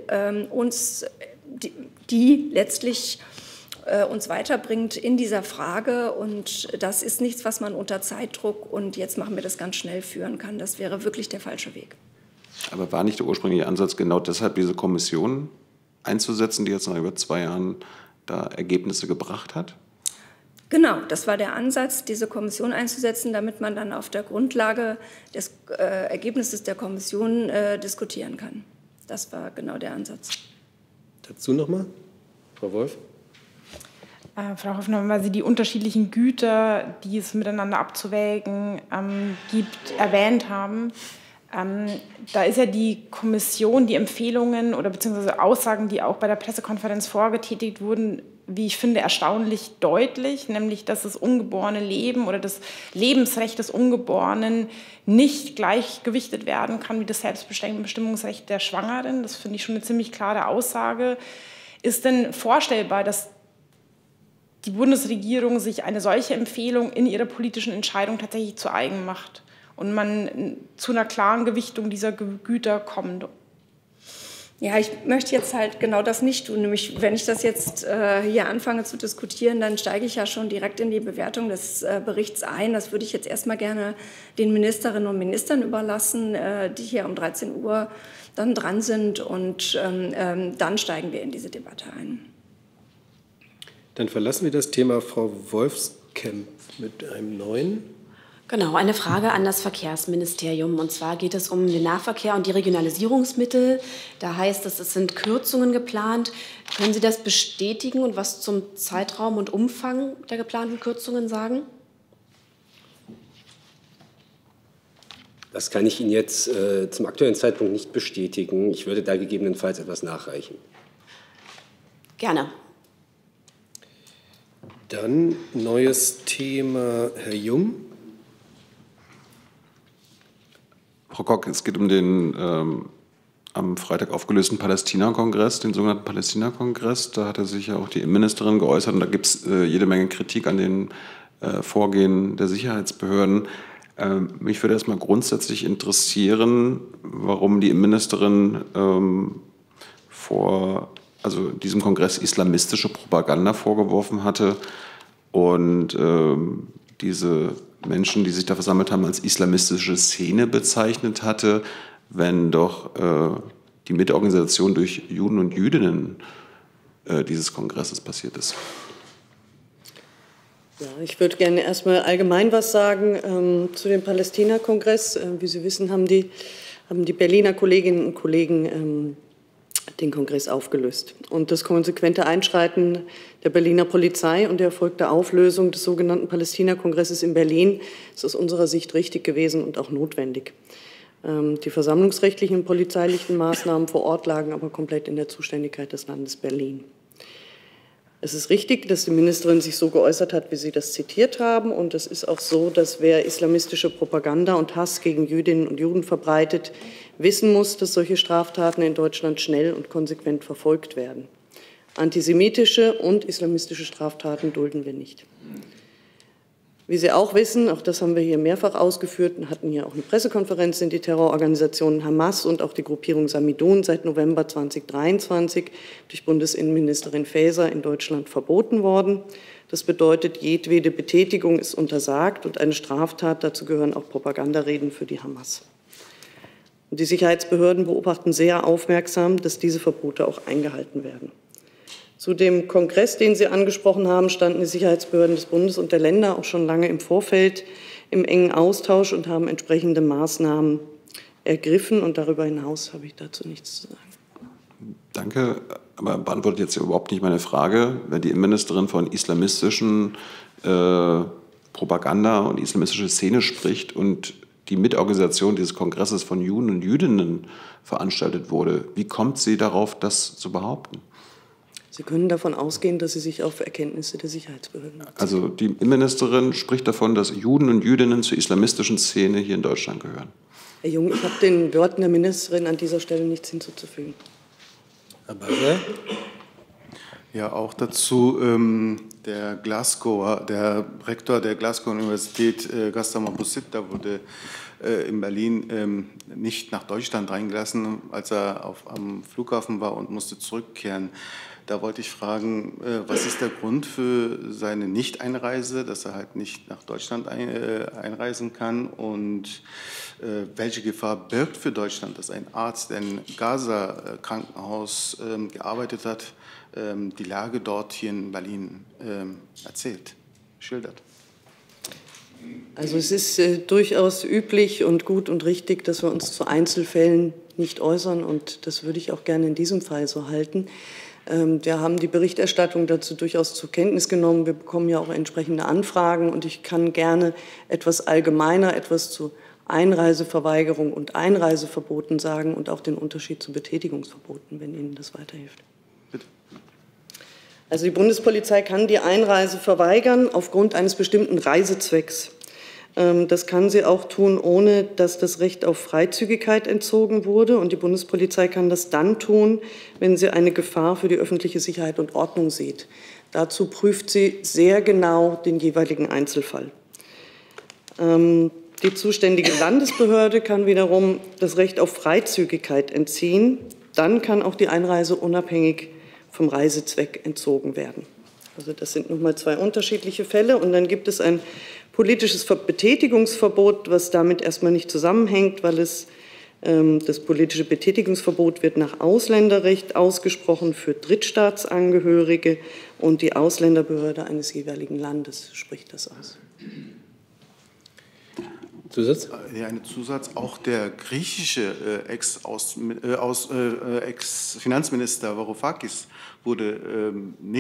letztlich uns weiterbringt in dieser Frage. Und das ist nichts, was man unter Zeitdruck und jetzt machen wir das ganz schnell führen kann. Das wäre wirklich der falsche Weg. Aber war nicht der ursprüngliche Ansatz genau deshalb, diese Kommission einzusetzen, die jetzt nach über 2 Jahren da Ergebnisse gebracht hat? Genau, das war der Ansatz, diese Kommission einzusetzen, damit man dann auf der Grundlage des Ergebnisses der Kommission diskutieren kann. Das war genau der Ansatz. Dazu nochmal, Frau Wolf. Frau Hoffmann, weil Sie die unterschiedlichen Güter, die es miteinander abzuwägen gibt, erwähnt haben. Da ist ja die Kommission, die Empfehlungen oder beziehungsweise Aussagen, die auch bei der Pressekonferenz vorgetätigt wurden, wie ich finde, erstaunlich deutlich, nämlich, dass das ungeborene Leben oder das Lebensrecht des Ungeborenen nicht gleichgewichtet werden kann wie das Selbstbestimmungsrecht der Schwangeren. Das finde ich schon eine ziemlich klare Aussage. Ist denn vorstellbar, dass die Bundesregierung sich eine solche Empfehlung in ihrer politischen Entscheidung tatsächlich zu eigen macht und man zu einer klaren Gewichtung dieser Güter kommt? Ja, ich möchte jetzt halt genau das nicht tun. Nämlich, wenn ich das jetzt hier anfange zu diskutieren, dann steige ich ja schon direkt in die Bewertung des Berichts ein. Das würde ich jetzt erstmal gerne den Ministerinnen und Ministern überlassen, die hier um 13 Uhr dann dran sind. Und dann steigen wir in diese Debatte ein. Dann verlassen wir das Thema. Frau Wolfskamp mit einem neuen. Genau, eine Frage an das Verkehrsministerium. Und zwar geht es um den Nahverkehr und die Regionalisierungsmittel. Da heißt es, es sind Kürzungen geplant. Können Sie das bestätigen und was zum Zeitraum und Umfang der geplanten Kürzungen sagen? Das kann ich Ihnen jetzt zum aktuellen Zeitpunkt nicht bestätigen. Ich würde da gegebenenfalls etwas nachreichen. Gerne. Dann neues Thema, Herr Jung. Frau Kock, es geht um den am Freitag aufgelösten Palästina-Kongress, den sogenannten Palästina-Kongress. Da hatte sich ja auch die Innenministerin geäußert und da gibt es jede Menge Kritik an den Vorgehen der Sicherheitsbehörden. Mich würde erstmal grundsätzlich interessieren, warum die Innenministerin also diesem Kongress islamistische Propaganda vorgeworfen hatte und diese Menschen, die sich da versammelt haben, als islamistische Szene bezeichnet hatte, wenn doch die Mitorganisation durch Juden und Jüdinnen dieses Kongresses passiert ist. Ja, ich würde gerne erstmal allgemein was sagen zu dem Palästina-Kongress. Wie Sie wissen, haben die Berliner Kolleginnen und Kollegen den Kongress aufgelöst. Und das konsequente Einschreiten der Berliner Polizei und der erfolgte Auflösung des sogenannten Palästina-Kongresses in Berlin ist aus unserer Sicht richtig gewesen und auch notwendig. Die versammlungsrechtlichen und polizeilichen Maßnahmen vor Ort lagen aber komplett in der Zuständigkeit des Landes Berlin. Es ist richtig, dass die Ministerin sich so geäußert hat, wie Sie das zitiert haben. Und es ist auch so, dass wer islamistische Propaganda und Hass gegen Jüdinnen und Juden verbreitet, wissen muss, dass solche Straftaten in Deutschland schnell und konsequent verfolgt werden. Antisemitische und islamistische Straftaten dulden wir nicht. Wie Sie auch wissen, auch das haben wir hier mehrfach ausgeführt, hatten hier auch eine Pressekonferenz, sind die Terrororganisationen Hamas und auch die Gruppierung Samidun seit November 2023 durch Bundesinnenministerin Faeser in Deutschland verboten worden. Das bedeutet, jedwede Betätigung ist untersagt und eine Straftat. Dazu gehören auch Propagandareden für die Hamas. Und die Sicherheitsbehörden beobachten sehr aufmerksam, dass diese Verbote auch eingehalten werden. Zu dem Kongress, den Sie angesprochen haben, standen die Sicherheitsbehörden des Bundes und der Länder auch schon lange im Vorfeld im engen Austausch und haben entsprechende Maßnahmen ergriffen. Und darüber hinaus habe ich dazu nichts zu sagen. Danke, aber beantwortet jetzt überhaupt nicht meine Frage. Wenn die Innenministerin von islamistischen Propaganda und islamistische Szene spricht und die Mitorganisation dieses Kongresses von Juden und Jüdinnen veranstaltet wurde. Wie kommt sie darauf, das zu behaupten? Sie können davon ausgehen, dass Sie sich auf Erkenntnisse der Sicherheitsbehörden beziehen. Also die Innenministerin spricht davon, dass Juden und Jüdinnen zur islamistischen Szene hier in Deutschland gehören. Herr Jung, ich habe den Worten der Ministerin an dieser Stelle nichts hinzuzufügen. Herr Baser? Ja, auch dazu der Rektor der Glasgow Universität, Gaston Mabussit, wurde in Berlin nicht nach Deutschland reingelassen, als er am Flughafen war und musste zurückkehren. Da wollte ich fragen, was ist der Grund für seine Nicht-Einreise, dass er halt nicht nach Deutschland einreisen kann, und welche Gefahr birgt für Deutschland, dass ein Arzt, der im Gaza-Krankenhaus gearbeitet hat, die Lage dort hier in Berlin schildert? Also es ist durchaus üblich und gut und richtig, dass wir uns zu Einzelfällen nicht äußern, und das würde ich auch gerne in diesem Fall so halten. Wir haben die Berichterstattung dazu durchaus zur Kenntnis genommen. Wir bekommen ja auch entsprechende Anfragen, und ich kann gerne etwas allgemeiner etwas zu Einreiseverweigerung und Einreiseverboten sagen und auch den Unterschied zu Betätigungsverboten, wenn Ihnen das weiterhilft. Bitte. Also die Bundespolizei kann die Einreise verweigern aufgrund eines bestimmten Reisezwecks. Das kann sie auch tun, ohne dass das Recht auf Freizügigkeit entzogen wurde. Und die Bundespolizei kann das dann tun, wenn sie eine Gefahr für die öffentliche Sicherheit und Ordnung sieht. Dazu prüft sie sehr genau den jeweiligen Einzelfall. Die zuständige Landesbehörde kann wiederum das Recht auf Freizügigkeit entziehen. Dann kann auch die Einreise unabhängig vom Reisezweck entzogen werden. Also das sind nochmal zwei unterschiedliche Fälle. Und dann gibt es ein politisches Betätigungsverbot, was damit erstmal nicht zusammenhängt, weil das politische Betätigungsverbot wird nach Ausländerrecht ausgesprochen für Drittstaatsangehörige, und die Ausländerbehörde eines jeweiligen Landes spricht das aus. Zusatz? Ja, ein Zusatz. Auch der griechische Ex-Finanzminister Varoufakis wurde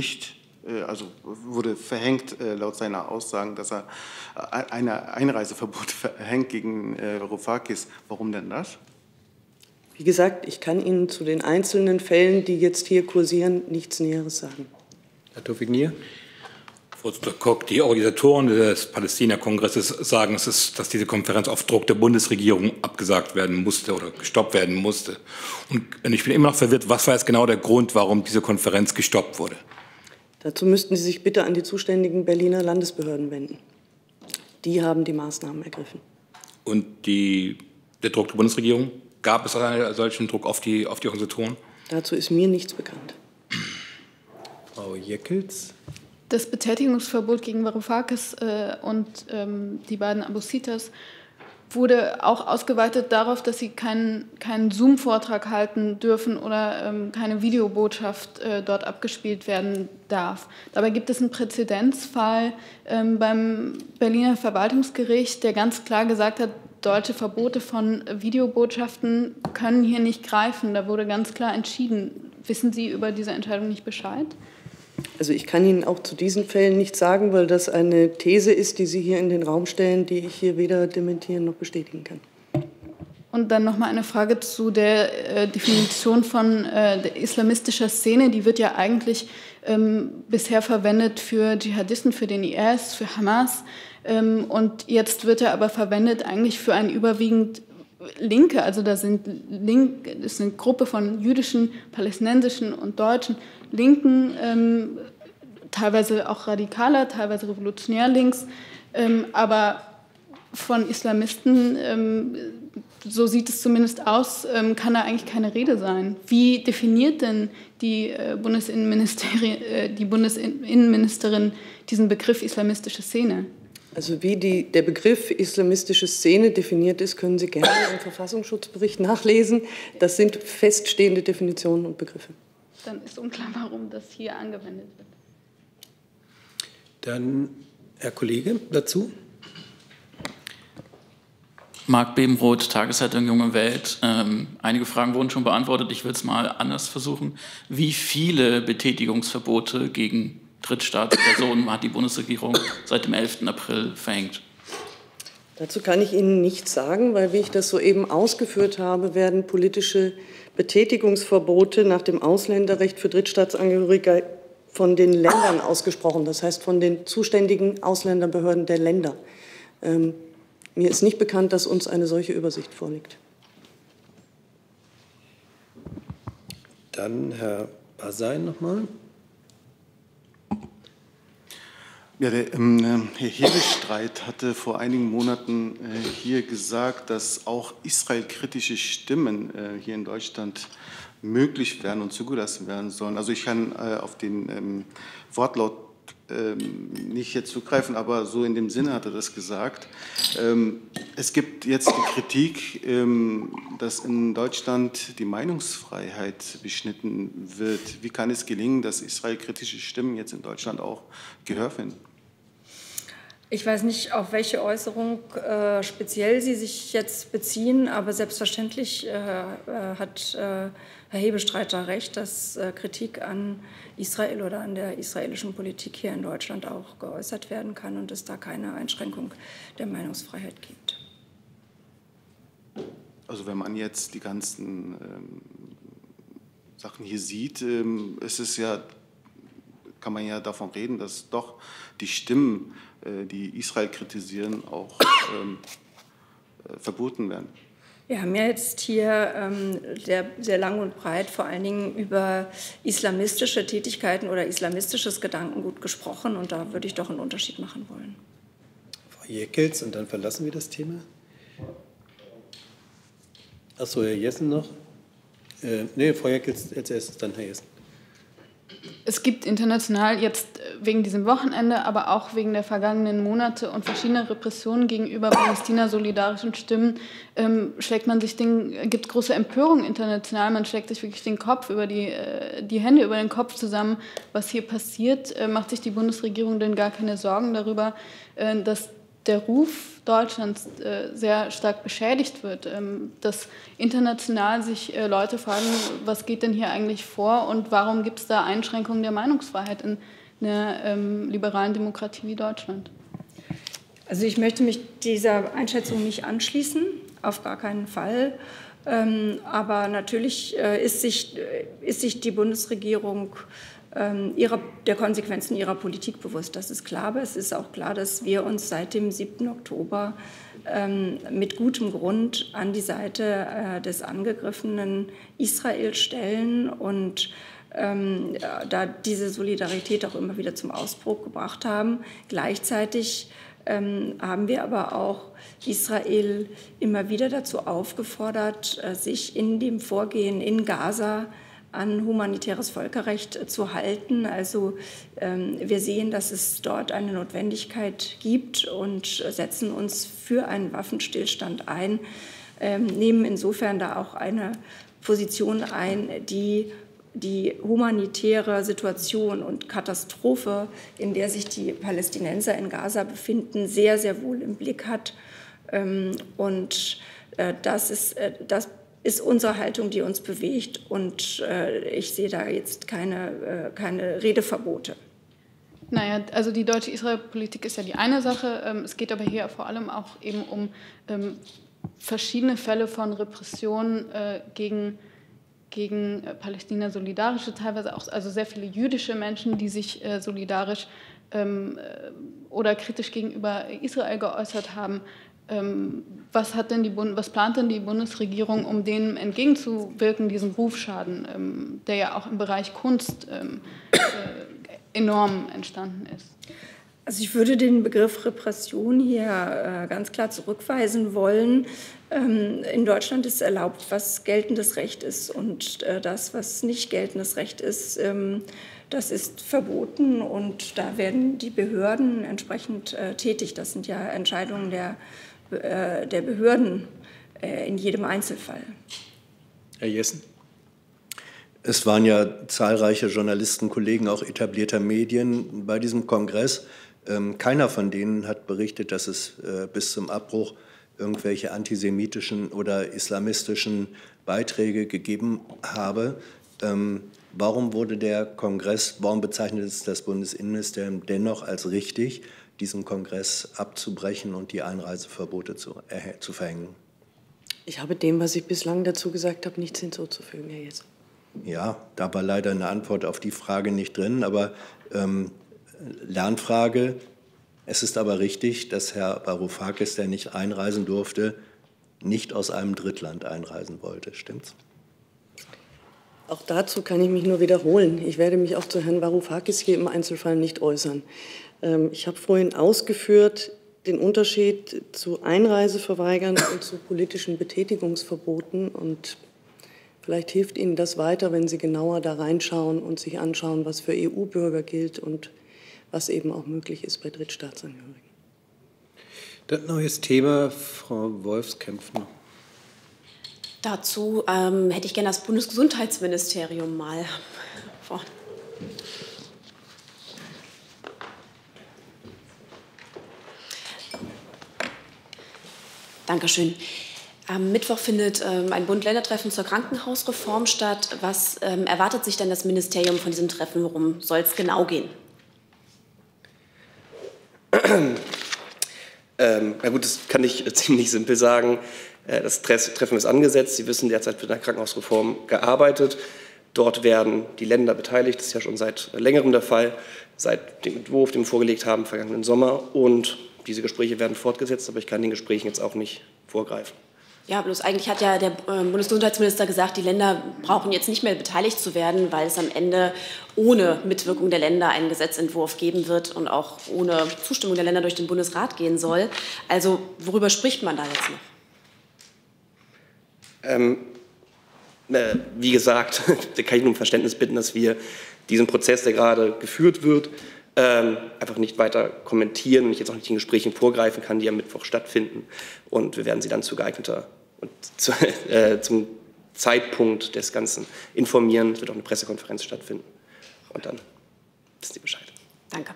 wurde verhängt, laut seiner Aussagen, dass er ein Einreiseverbot verhängt gegen Varoufakis. Warum denn das? Wie gesagt, ich kann Ihnen zu den einzelnen Fällen, die jetzt hier kursieren, nichts Näheres sagen. Herr Tawfik-Nia? Frau Kock, die Organisatoren des Palästina-Kongresses sagen, dass diese Konferenz auf Druck der Bundesregierung abgesagt werden musste oder gestoppt werden musste. Und ich bin immer noch verwirrt, was war jetzt genau der Grund, warum diese Konferenz gestoppt wurde? Dazu müssten Sie sich bitte an die zuständigen Berliner Landesbehörden wenden. Die haben die Maßnahmen ergriffen. Und der Druck der Bundesregierung? Gab es einen solchen Druck auf die Organisatoren? Dazu ist mir nichts bekannt. Frau Jeckels? Das Betätigungsverbot gegen Varoufakis und die beiden Abusitas wurde auch ausgeweitet darauf, dass sie keinen Zoom-Vortrag halten dürfen oder keine Videobotschaft dort abgespielt werden darf. Dabei gibt es einen Präzedenzfall beim Berliner Verwaltungsgericht, der ganz klar gesagt hat, deutsche Verbote von Videobotschaften können hier nicht greifen. Da wurde ganz klar entschieden. Wissen Sie über diese Entscheidung nicht Bescheid? Also ich kann Ihnen auch zu diesen Fällen nichts sagen, weil das eine These ist, die Sie hier in den Raum stellen, die ich hier weder dementieren noch bestätigen kann. Und dann noch mal eine Frage zu der Definition von der islamistischer Szene. Die wird ja eigentlich bisher verwendet für Dschihadisten, für den IS, für Hamas. Und jetzt wird er aber verwendet eigentlich für ein überwiegend Linke. Also das ist eine Gruppe von jüdischen, palästinensischen und deutschen Linken, teilweise auch radikaler, teilweise revolutionär links, aber von Islamisten, so sieht es zumindest aus, kann da eigentlich keine Rede sein. Wie definiert denn die Bundesinnenministerin diesen Begriff islamistische Szene? Also wie der Begriff islamistische Szene definiert ist, können Sie gerne im Verfassungsschutzbericht nachlesen. Das sind feststehende Definitionen und Begriffe. Dann ist unklar, warum das hier angewendet wird. Dann Herr Kollege dazu. Marc Bebenroth, Tageszeitung Junge Welt. Einige Fragen wurden schon beantwortet. Ich will es mal anders versuchen. Wie viele Betätigungsverbote gegen Drittstaatspersonen hat die Bundesregierung seit dem 11. April verhängt? Dazu kann ich Ihnen nichts sagen, weil, wie ich das soeben ausgeführt habe, werden politische Betätigungsverbote nach dem Ausländerrecht für Drittstaatsangehörige von den Ländern ausgesprochen, das heißt von den zuständigen Ausländerbehörden der Länder. Mir ist nicht bekannt, dass uns eine solche Übersicht vorliegt. Dann Herr Basain nochmal. Ja, der Herr Hebestreit hatte vor einigen Monaten hier gesagt, dass auch israelkritische Stimmen hier in Deutschland möglich werden und zugelassen werden sollen. Also ich kann auf den Wortlaut nicht jetzt zugreifen, aber so in dem Sinne hat er das gesagt. Es gibt jetzt die Kritik, dass in Deutschland die Meinungsfreiheit beschnitten wird. Wie kann es gelingen, dass israelkritische Stimmen jetzt in Deutschland auch Gehör finden? Ich weiß nicht, auf welche Äußerung speziell Sie sich jetzt beziehen, aber selbstverständlich hat Herr Hebestreiter recht, dass Kritik an Israel oder an der israelischen Politik hier in Deutschland auch geäußert werden kann und es da keine Einschränkung der Meinungsfreiheit gibt. Also wenn man jetzt die ganzen Sachen hier sieht, ist es ja, kann man ja davon reden, dass doch die Stimmen, die Israel kritisieren, auch verboten werden. Wir haben ja jetzt hier sehr lang und breit vor allen Dingen über islamistische Tätigkeiten oder islamistisches Gedankengut gesprochen und da würde ich doch einen Unterschied machen wollen. Frau Jäckels, und dann verlassen wir das Thema. Achso, Herr Jessen noch? Nee, Frau Jäckels als erstes, dann Herr Jessen. Es gibt international jetzt wegen diesem Wochenende, aber auch wegen der vergangenen Monate und verschiedener Repressionen gegenüber Palästina-solidarischen Stimmen gibt große Empörung international. Man schlägt sich wirklich den Kopf die Hände über den Kopf zusammen, was hier passiert. Macht sich die Bundesregierung denn gar keine Sorgen darüber, dass der Ruf Deutschlands sehr stark beschädigt wird, dass international sich Leute fragen, was geht denn hier eigentlich vor und warum gibt es da Einschränkungen der Meinungsfreiheit in einer liberalen Demokratie wie Deutschland? Also ich möchte mich dieser Einschätzung nicht anschließen, auf gar keinen Fall. Aber natürlich ist sich die Bundesregierung der Konsequenzen ihrer Politik bewusst. Das ist klar, aber es ist auch klar, dass wir uns seit dem 7. Oktober mit gutem Grund an die Seite des angegriffenen Israel stellen und da diese Solidarität auch immer wieder zum Ausdruck gebracht haben. Gleichzeitig haben wir aber auch Israel immer wieder dazu aufgefordert, sich in dem Vorgehen in Gaza an humanitäres Völkerrecht zu halten. Also wir sehen, dass es dort eine Notwendigkeit gibt und setzen uns für einen Waffenstillstand ein, nehmen insofern da auch eine Position ein, die humanitäre Situation und Katastrophe, in der sich die Palästinenser in Gaza befinden, sehr, sehr wohl im Blick hat. Und das ist unsere Haltung, die uns bewegt. Und ich sehe da jetzt keine Redeverbote. Naja, also die deutsche Israel-Politik ist ja die eine Sache. Es geht aber hier vor allem auch eben um verschiedene Fälle von Repression gegen Palästina-Solidarische, teilweise auch also sehr viele jüdische Menschen, die sich solidarisch oder kritisch gegenüber Israel geäußert haben. Was plant denn die Bundesregierung, um dem entgegenzuwirken, diesem Rufschaden, der ja auch im Bereich Kunst enorm entstanden ist? Also ich würde den Begriff Repression hier ganz klar zurückweisen wollen. In Deutschland ist erlaubt, was geltendes Recht ist, und das, was nicht geltendes Recht ist, das ist verboten, und da werden die Behörden entsprechend tätig. Das sind ja Entscheidungen der Behörden in jedem Einzelfall. Herr Jessen. Es waren ja zahlreiche Journalisten, Kollegen auch etablierter Medien bei diesem Kongress. Keiner von denen hat berichtet, dass es bis zum Abbruch irgendwelche antisemitischen oder islamistischen Beiträge gegeben habe. Warum wurde der Kongress, warum bezeichnet es das Bundesinnenministerium dennoch als richtig, diesen Kongress abzubrechen und die Einreiseverbote zu verhängen? Ich habe dem, was ich bislang dazu gesagt habe, nichts hinzuzufügen, Herr Jessen. Ja, da war leider eine Antwort auf die Frage nicht drin, aber Lernfrage. Es ist aber richtig, dass Herr Varoufakis, der nicht einreisen durfte, nicht aus einem Drittland einreisen wollte. Stimmt's? Auch dazu kann ich mich nur wiederholen. Ich werde mich auch zu Herrn Varoufakis hier im Einzelfall nicht äußern. Ich habe vorhin ausgeführt den Unterschied zu Einreiseverweigern und zu politischen Betätigungsverboten. Und vielleicht hilft Ihnen das weiter, wenn Sie genauer da reinschauen und sich anschauen, was für EU-Bürger gilt und was eben auch möglich ist bei Drittstaatsangehörigen. Das neues Thema, Frau Wolfskämpf noch. Dazu hätte ich gerne das Bundesgesundheitsministerium mal vor. Dankeschön. Am Mittwoch findet ein Bund-Länder-Treffen zur Krankenhausreform statt. Was erwartet sich denn das Ministerium von diesem Treffen? Worum soll es genau gehen? Na gut, das kann ich ziemlich simpel sagen. Das Treffen ist angesetzt. Sie wissen, derzeit wird an der Krankenhausreform gearbeitet. Dort werden die Länder beteiligt. Das ist ja schon seit längerem der Fall, seit dem Entwurf, den wir vorgelegt haben, vergangenen Sommer. Und diese Gespräche werden fortgesetzt, aber ich kann den Gesprächen jetzt auch nicht vorgreifen. Ja, bloß eigentlich hat ja der Bundesgesundheitsminister gesagt, die Länder brauchen jetzt nicht mehr beteiligt zu werden, weil es am Ende ohne Mitwirkung der Länder einen Gesetzentwurf geben wird und auch ohne Zustimmung der Länder durch den Bundesrat gehen soll. Also worüber spricht man da jetzt noch? Wie gesagt, da kann ich nur um Verständnis bitten, dass wir diesen Prozess, der gerade geführt wird, einfach nicht weiter kommentieren und ich jetzt auch nicht in Gesprächen vorgreifen kann, die am Mittwoch stattfinden. Und wir werden Sie dann zu geeigneter und zum Zeitpunkt des Ganzen informieren. Es wird auch eine Pressekonferenz stattfinden. Und dann wissen Sie Bescheid. Danke.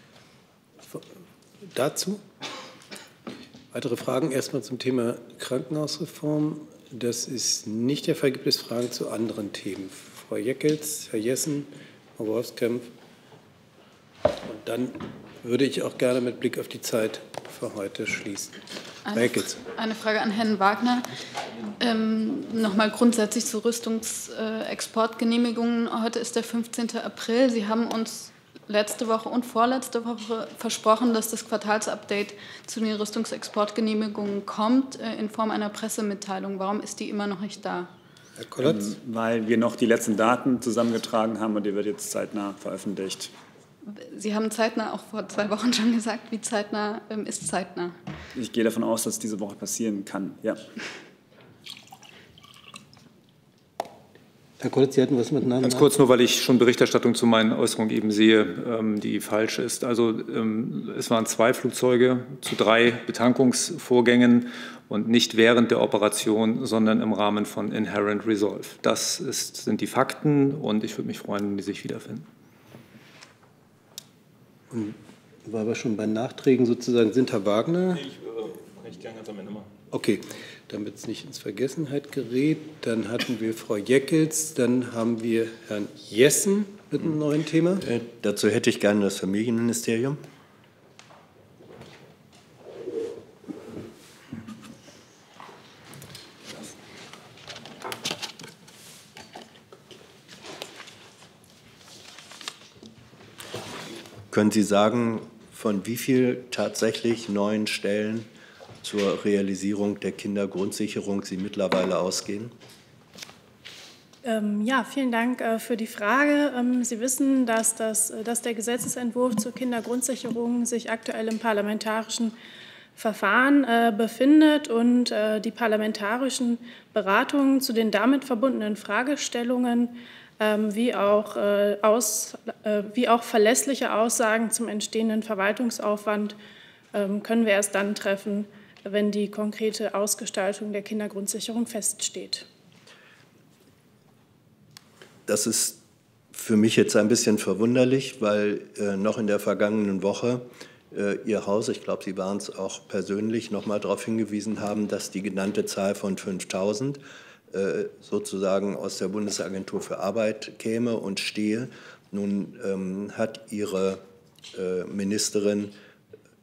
Dazu? Weitere Fragen? Erstmal zum Thema Krankenhausreform. Das ist nicht der Fall. Gibt es Fragen zu anderen Themen? Frau Jeckels, Herr Jessen, Frau Wolfskämpf. Und dann würde ich auch gerne mit Blick auf die Zeit für heute schließen. Eine Frage an Herrn Wagner. Nochmal grundsätzlich zu Rüstungsexportgenehmigungen. Heute ist der 15. April. Sie haben uns letzte Woche und vorletzte Woche versprochen, dass das Quartalsupdate zu den Rüstungsexportgenehmigungen kommt in Form einer Pressemitteilung. Warum ist die immer noch nicht da? Herr Kollatz? Weil wir noch die letzten Daten zusammengetragen haben und die wird jetzt zeitnah veröffentlicht. Sie haben zeitnah auch vor 2 Wochen schon gesagt. Wie zeitnah ist zeitnah? Ich gehe davon aus, dass diese Woche passieren kann, ja. Herr Kollatz, Sie hatten was miteinander. Ganz kurz, nur weil ich schon Berichterstattung zu meinen Äußerungen eben sehe, die falsch ist. Also es waren 2 Flugzeuge zu 3 Betankungsvorgängen und nicht während der Operation, sondern im Rahmen von Inherent Resolve. Das sind die Fakten und ich würde mich freuen, wenn die sich wiederfinden. Und war aber schon bei Nachträgen sozusagen, sind Herr Wagner? Ich gerne ganz am Ende machen. Okay, damit es nicht ins Vergessenheit gerät. Dann hatten wir Frau Jeckels, dann haben wir Herrn Jessen mit einem neuen Thema. Dazu hätte ich gerne das Familienministerium. Können Sie sagen, von wie viel tatsächlich neuen Stellen zur Realisierung der Kindergrundsicherung Sie mittlerweile ausgehen? Ja, vielen Dank für die Frage. Sie wissen, dass der Gesetzesentwurf zur Kindergrundsicherung sich aktuell im parlamentarischen Verfahren befindet und die parlamentarischen Beratungen zu den damit verbundenen Fragestellungen wie auch verlässliche Aussagen zum entstehenden Verwaltungsaufwand können wir erst dann treffen, wenn die konkrete Ausgestaltung der Kindergrundsicherung feststeht. Das ist für mich jetzt ein bisschen verwunderlich, weil noch in der vergangenen Woche Ihr Haus, ich glaube, Sie waren es auch persönlich, noch mal darauf hingewiesen haben, dass die genannte Zahl von 5.000 sozusagen aus der Bundesagentur für Arbeit käme und stehe. Nun hat Ihre Ministerin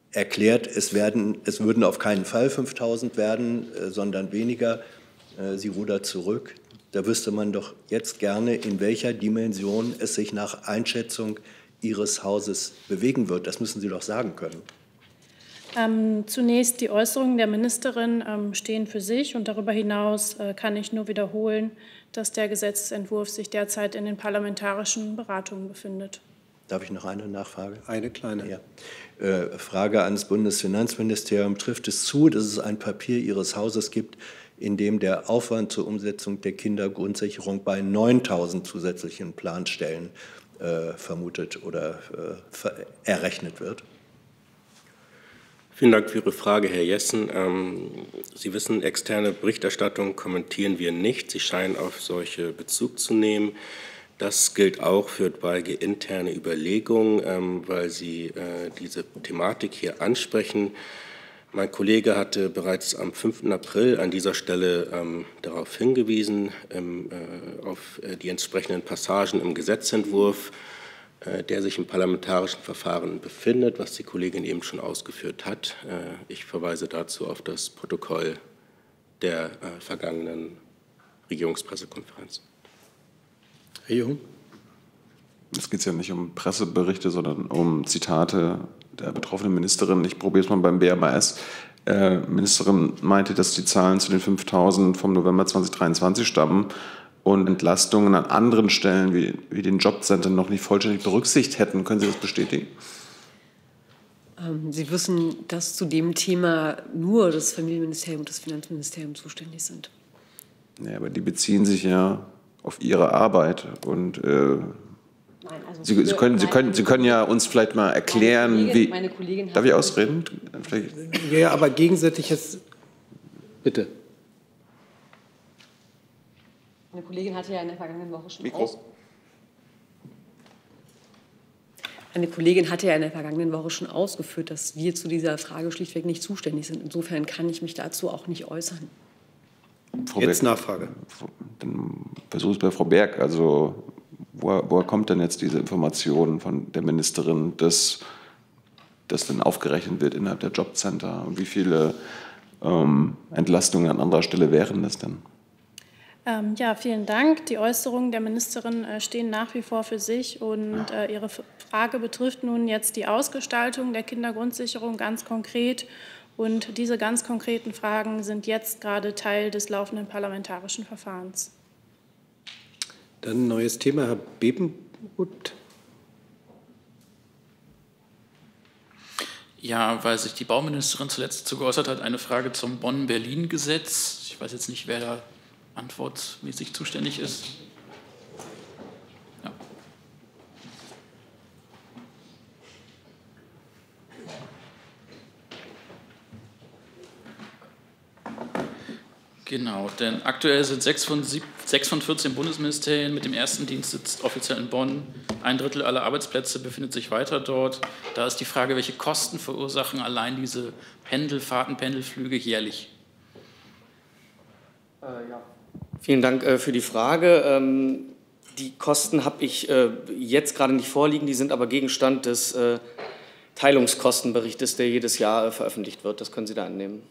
erklärt, es würden auf keinen Fall 5.000 werden, sondern weniger. Sie rudert zurück. Da wüsste man doch jetzt gerne, in welcher Dimension es sich nach Einschätzung Ihres Hauses bewegen wird. Das müssen Sie doch sagen können. Zunächst die Äußerungen der Ministerin stehen für sich. Und darüber hinaus kann ich nur wiederholen, dass der Gesetzentwurf sich derzeit in den parlamentarischen Beratungen befindet. Darf ich noch eine Nachfrage? Eine kleine. Ja. Frage ans Bundesfinanzministerium. Trifft es zu, dass es ein Papier Ihres Hauses gibt, in dem der Aufwand zur Umsetzung der Kindergrundsicherung bei 9.000 zusätzlichen Planstellen vermutet oder errechnet wird? Vielen Dank für Ihre Frage, Herr Jessen. Sie wissen, externe Berichterstattung kommentieren wir nicht. Sie scheinen auf solche Bezug zu nehmen. Das gilt auch für etwaige interne Überlegungen, weil Sie diese Thematik hier ansprechen. Mein Kollege hatte bereits am 5. April an dieser Stelle darauf hingewiesen, auf die entsprechenden Passagen im Gesetzentwurf, der sich im parlamentarischen Verfahren befindet, was die Kollegin eben schon ausgeführt hat. Ich verweise dazu auf das Protokoll der vergangenen Regierungspressekonferenz. Herr Jung? Es geht ja nicht um Presseberichte, sondern um Zitate der betroffenen Ministerin. Ich probiere es mal beim BMAS. Ministerin meinte, dass die Zahlen zu den 5.000 vom November 2023 stammen und Entlastungen an anderen Stellen wie den Jobcentern noch nicht vollständig berücksichtigt hätten. Können Sie das bestätigen? Sie wissen, dass zu dem Thema nur das Familienministerium und das Finanzministerium zuständig sind. Ja, aber die beziehen sich ja auf Ihre Arbeit und Nein, also Sie können ja uns vielleicht mal erklären, meine Kollegin Darf ich ausreden? Ja, aber gegenseitig jetzt. Bitte. Meine Kollegin hatte ja in der vergangenen Woche schon Eine Kollegin hatte ja in der vergangenen Woche schon ausgeführt, dass wir zu dieser Frage schlichtweg nicht zuständig sind. Insofern kann ich mich dazu auch nicht äußern. Jetzt Nachfrage. Dann versuche ich es bei Frau Berg. Also woher kommt denn jetzt diese Information von der Ministerin, dass das dann aufgerechnet wird innerhalb der Jobcenter? Und wie viele Entlastungen an anderer Stelle wären das denn? Ja, vielen Dank. Die Äußerungen der Ministerin stehen nach wie vor für sich. Und Ihre Frage betrifft nun jetzt die Ausgestaltung der Kindergrundsicherung ganz konkret. Und diese ganz konkreten Fragen sind jetzt gerade Teil des laufenden parlamentarischen Verfahrens. Dann ein neues Thema, Herr Bebenroth. Ja, weil sich die Bauministerin zuletzt dazu geäußert hat, eine Frage zum Bonn-Berlin-Gesetz. Ich weiß jetzt nicht, wer da antwortmäßig zuständig ist. Ja. Genau, denn aktuell sind 6 von 14 Bundesministerien mit dem ersten Dienst sitzt offiziell in Bonn. 1/3 aller Arbeitsplätze befindet sich weiter dort. Da ist die Frage, welche Kosten verursachen allein diese Pendelfahrten, Pendelflüge jährlich? Ja. Vielen Dank für die Frage. Die Kosten habe ich jetzt gerade nicht vorliegen, die sind aber Gegenstand des Teilungskostenberichtes, der jedes Jahr veröffentlicht wird. Das können Sie da annehmen.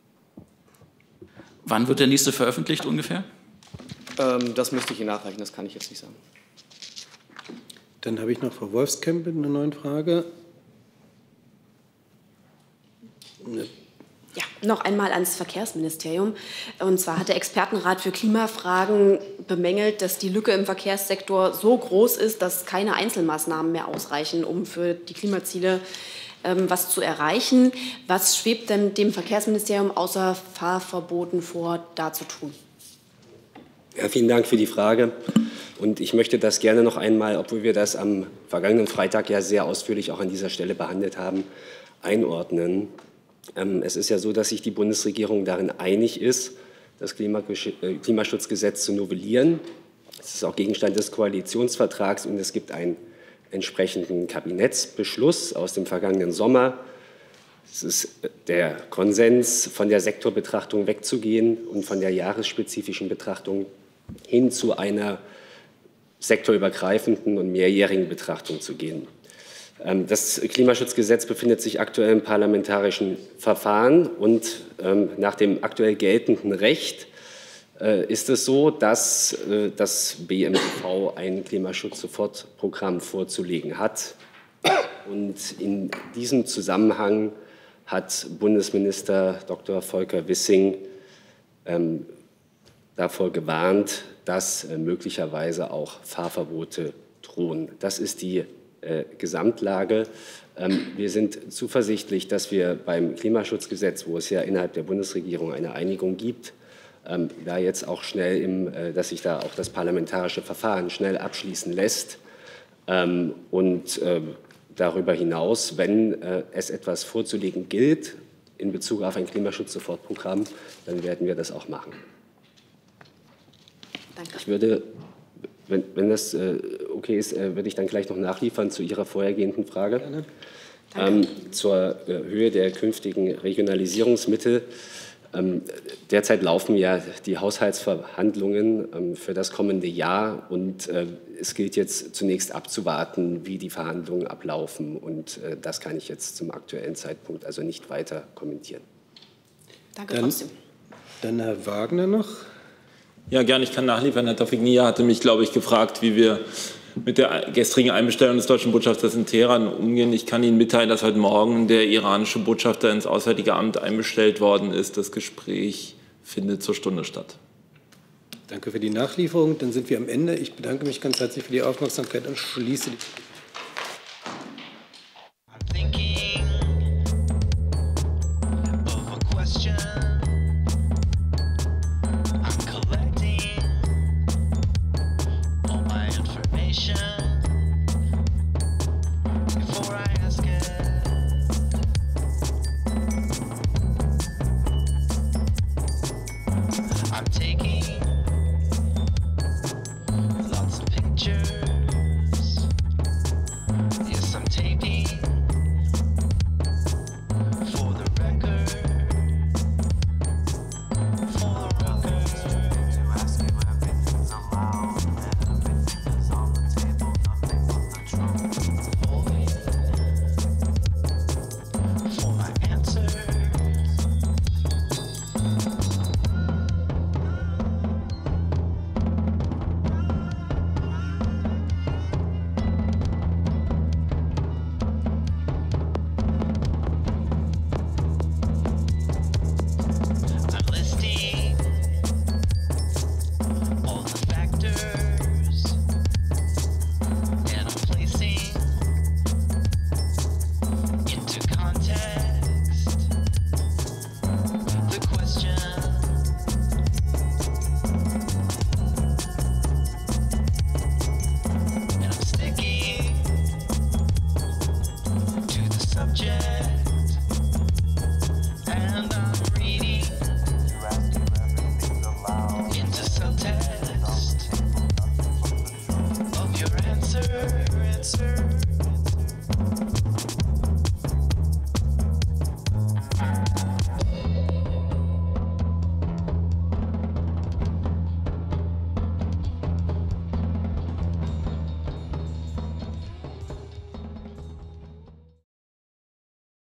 Wann wird der nächste veröffentlicht ungefähr? Das müsste ich Ihnen nachreichen, das kann ich jetzt nicht sagen. Dann habe ich noch Frau Wolfskamp mit einer neuen Frage. Ja, noch einmal ans Verkehrsministerium. Und zwar hat der Expertenrat für Klimafragen bemängelt, dass die Lücke im Verkehrssektor so groß ist, dass keine Einzelmaßnahmen mehr ausreichen, um für die Klimaziele was zu erreichen. Was schwebt denn dem Verkehrsministerium außer Fahrverboten vor, da zu tun? Ja, vielen Dank für die Frage. Und ich möchte das gerne noch einmal, obwohl wir das am vergangenen Freitag ja sehr ausführlich auch an dieser Stelle behandelt haben, einordnen. Es ist ja so, dass sich die Bundesregierung darin einig ist, das Klimaschutzgesetz zu novellieren. Das ist auch Gegenstand des Koalitionsvertrags und es gibt einen entsprechenden Kabinettsbeschluss aus dem vergangenen Sommer. Es ist der Konsens, von der Sektorbetrachtung wegzugehen und von der jahresspezifischen Betrachtung hin zu einer sektorübergreifenden und mehrjährigen Betrachtung zu gehen. Das Klimaschutzgesetz befindet sich aktuell im parlamentarischen Verfahren und nach dem aktuell geltenden Recht ist es so, dass das BMWV ein Klimaschutz-Sofortprogramm vorzulegen hat. Und in diesem Zusammenhang hat Bundesminister Dr. Volker Wissing davor gewarnt, dass möglicherweise auch Fahrverbote drohen. Das ist die Gesamtlage. Wir sind zuversichtlich, dass wir beim Klimaschutzgesetz, wo es ja innerhalb der Bundesregierung eine Einigung gibt, da jetzt auch schnell, dass sich da auch das parlamentarische Verfahren schnell abschließen lässt. Und darüber hinaus, wenn es etwas vorzulegen gilt in Bezug auf ein Klimaschutz-Sofortprogramm, dann werden wir das auch machen. Danke. Ich würde, wenn das okay ist, würde ich dann gleich noch nachliefern zu Ihrer vorhergehenden Frage. Zur Höhe der künftigen Regionalisierungsmittel. Derzeit laufen ja die Haushaltsverhandlungen für das kommende Jahr und es gilt jetzt zunächst abzuwarten, wie die Verhandlungen ablaufen und das kann ich jetzt zum aktuellen Zeitpunkt also nicht weiter kommentieren. Danke trotzdem. Dann Herr Wagner noch. Ja, gerne. Ich kann nachliefern. Herr Tawfik-Nia hatte mich, glaube ich, gefragt, wie wir mit der gestrigen Einbestellung des deutschen Botschafters in Teheran umgehen. Ich kann Ihnen mitteilen, dass heute Morgen der iranische Botschafter ins Auswärtige Amt einbestellt worden ist. Das Gespräch findet zur Stunde statt. Danke für die Nachlieferung. Dann sind wir am Ende. Ich bedanke mich ganz herzlich für die Aufmerksamkeit und schließe die information.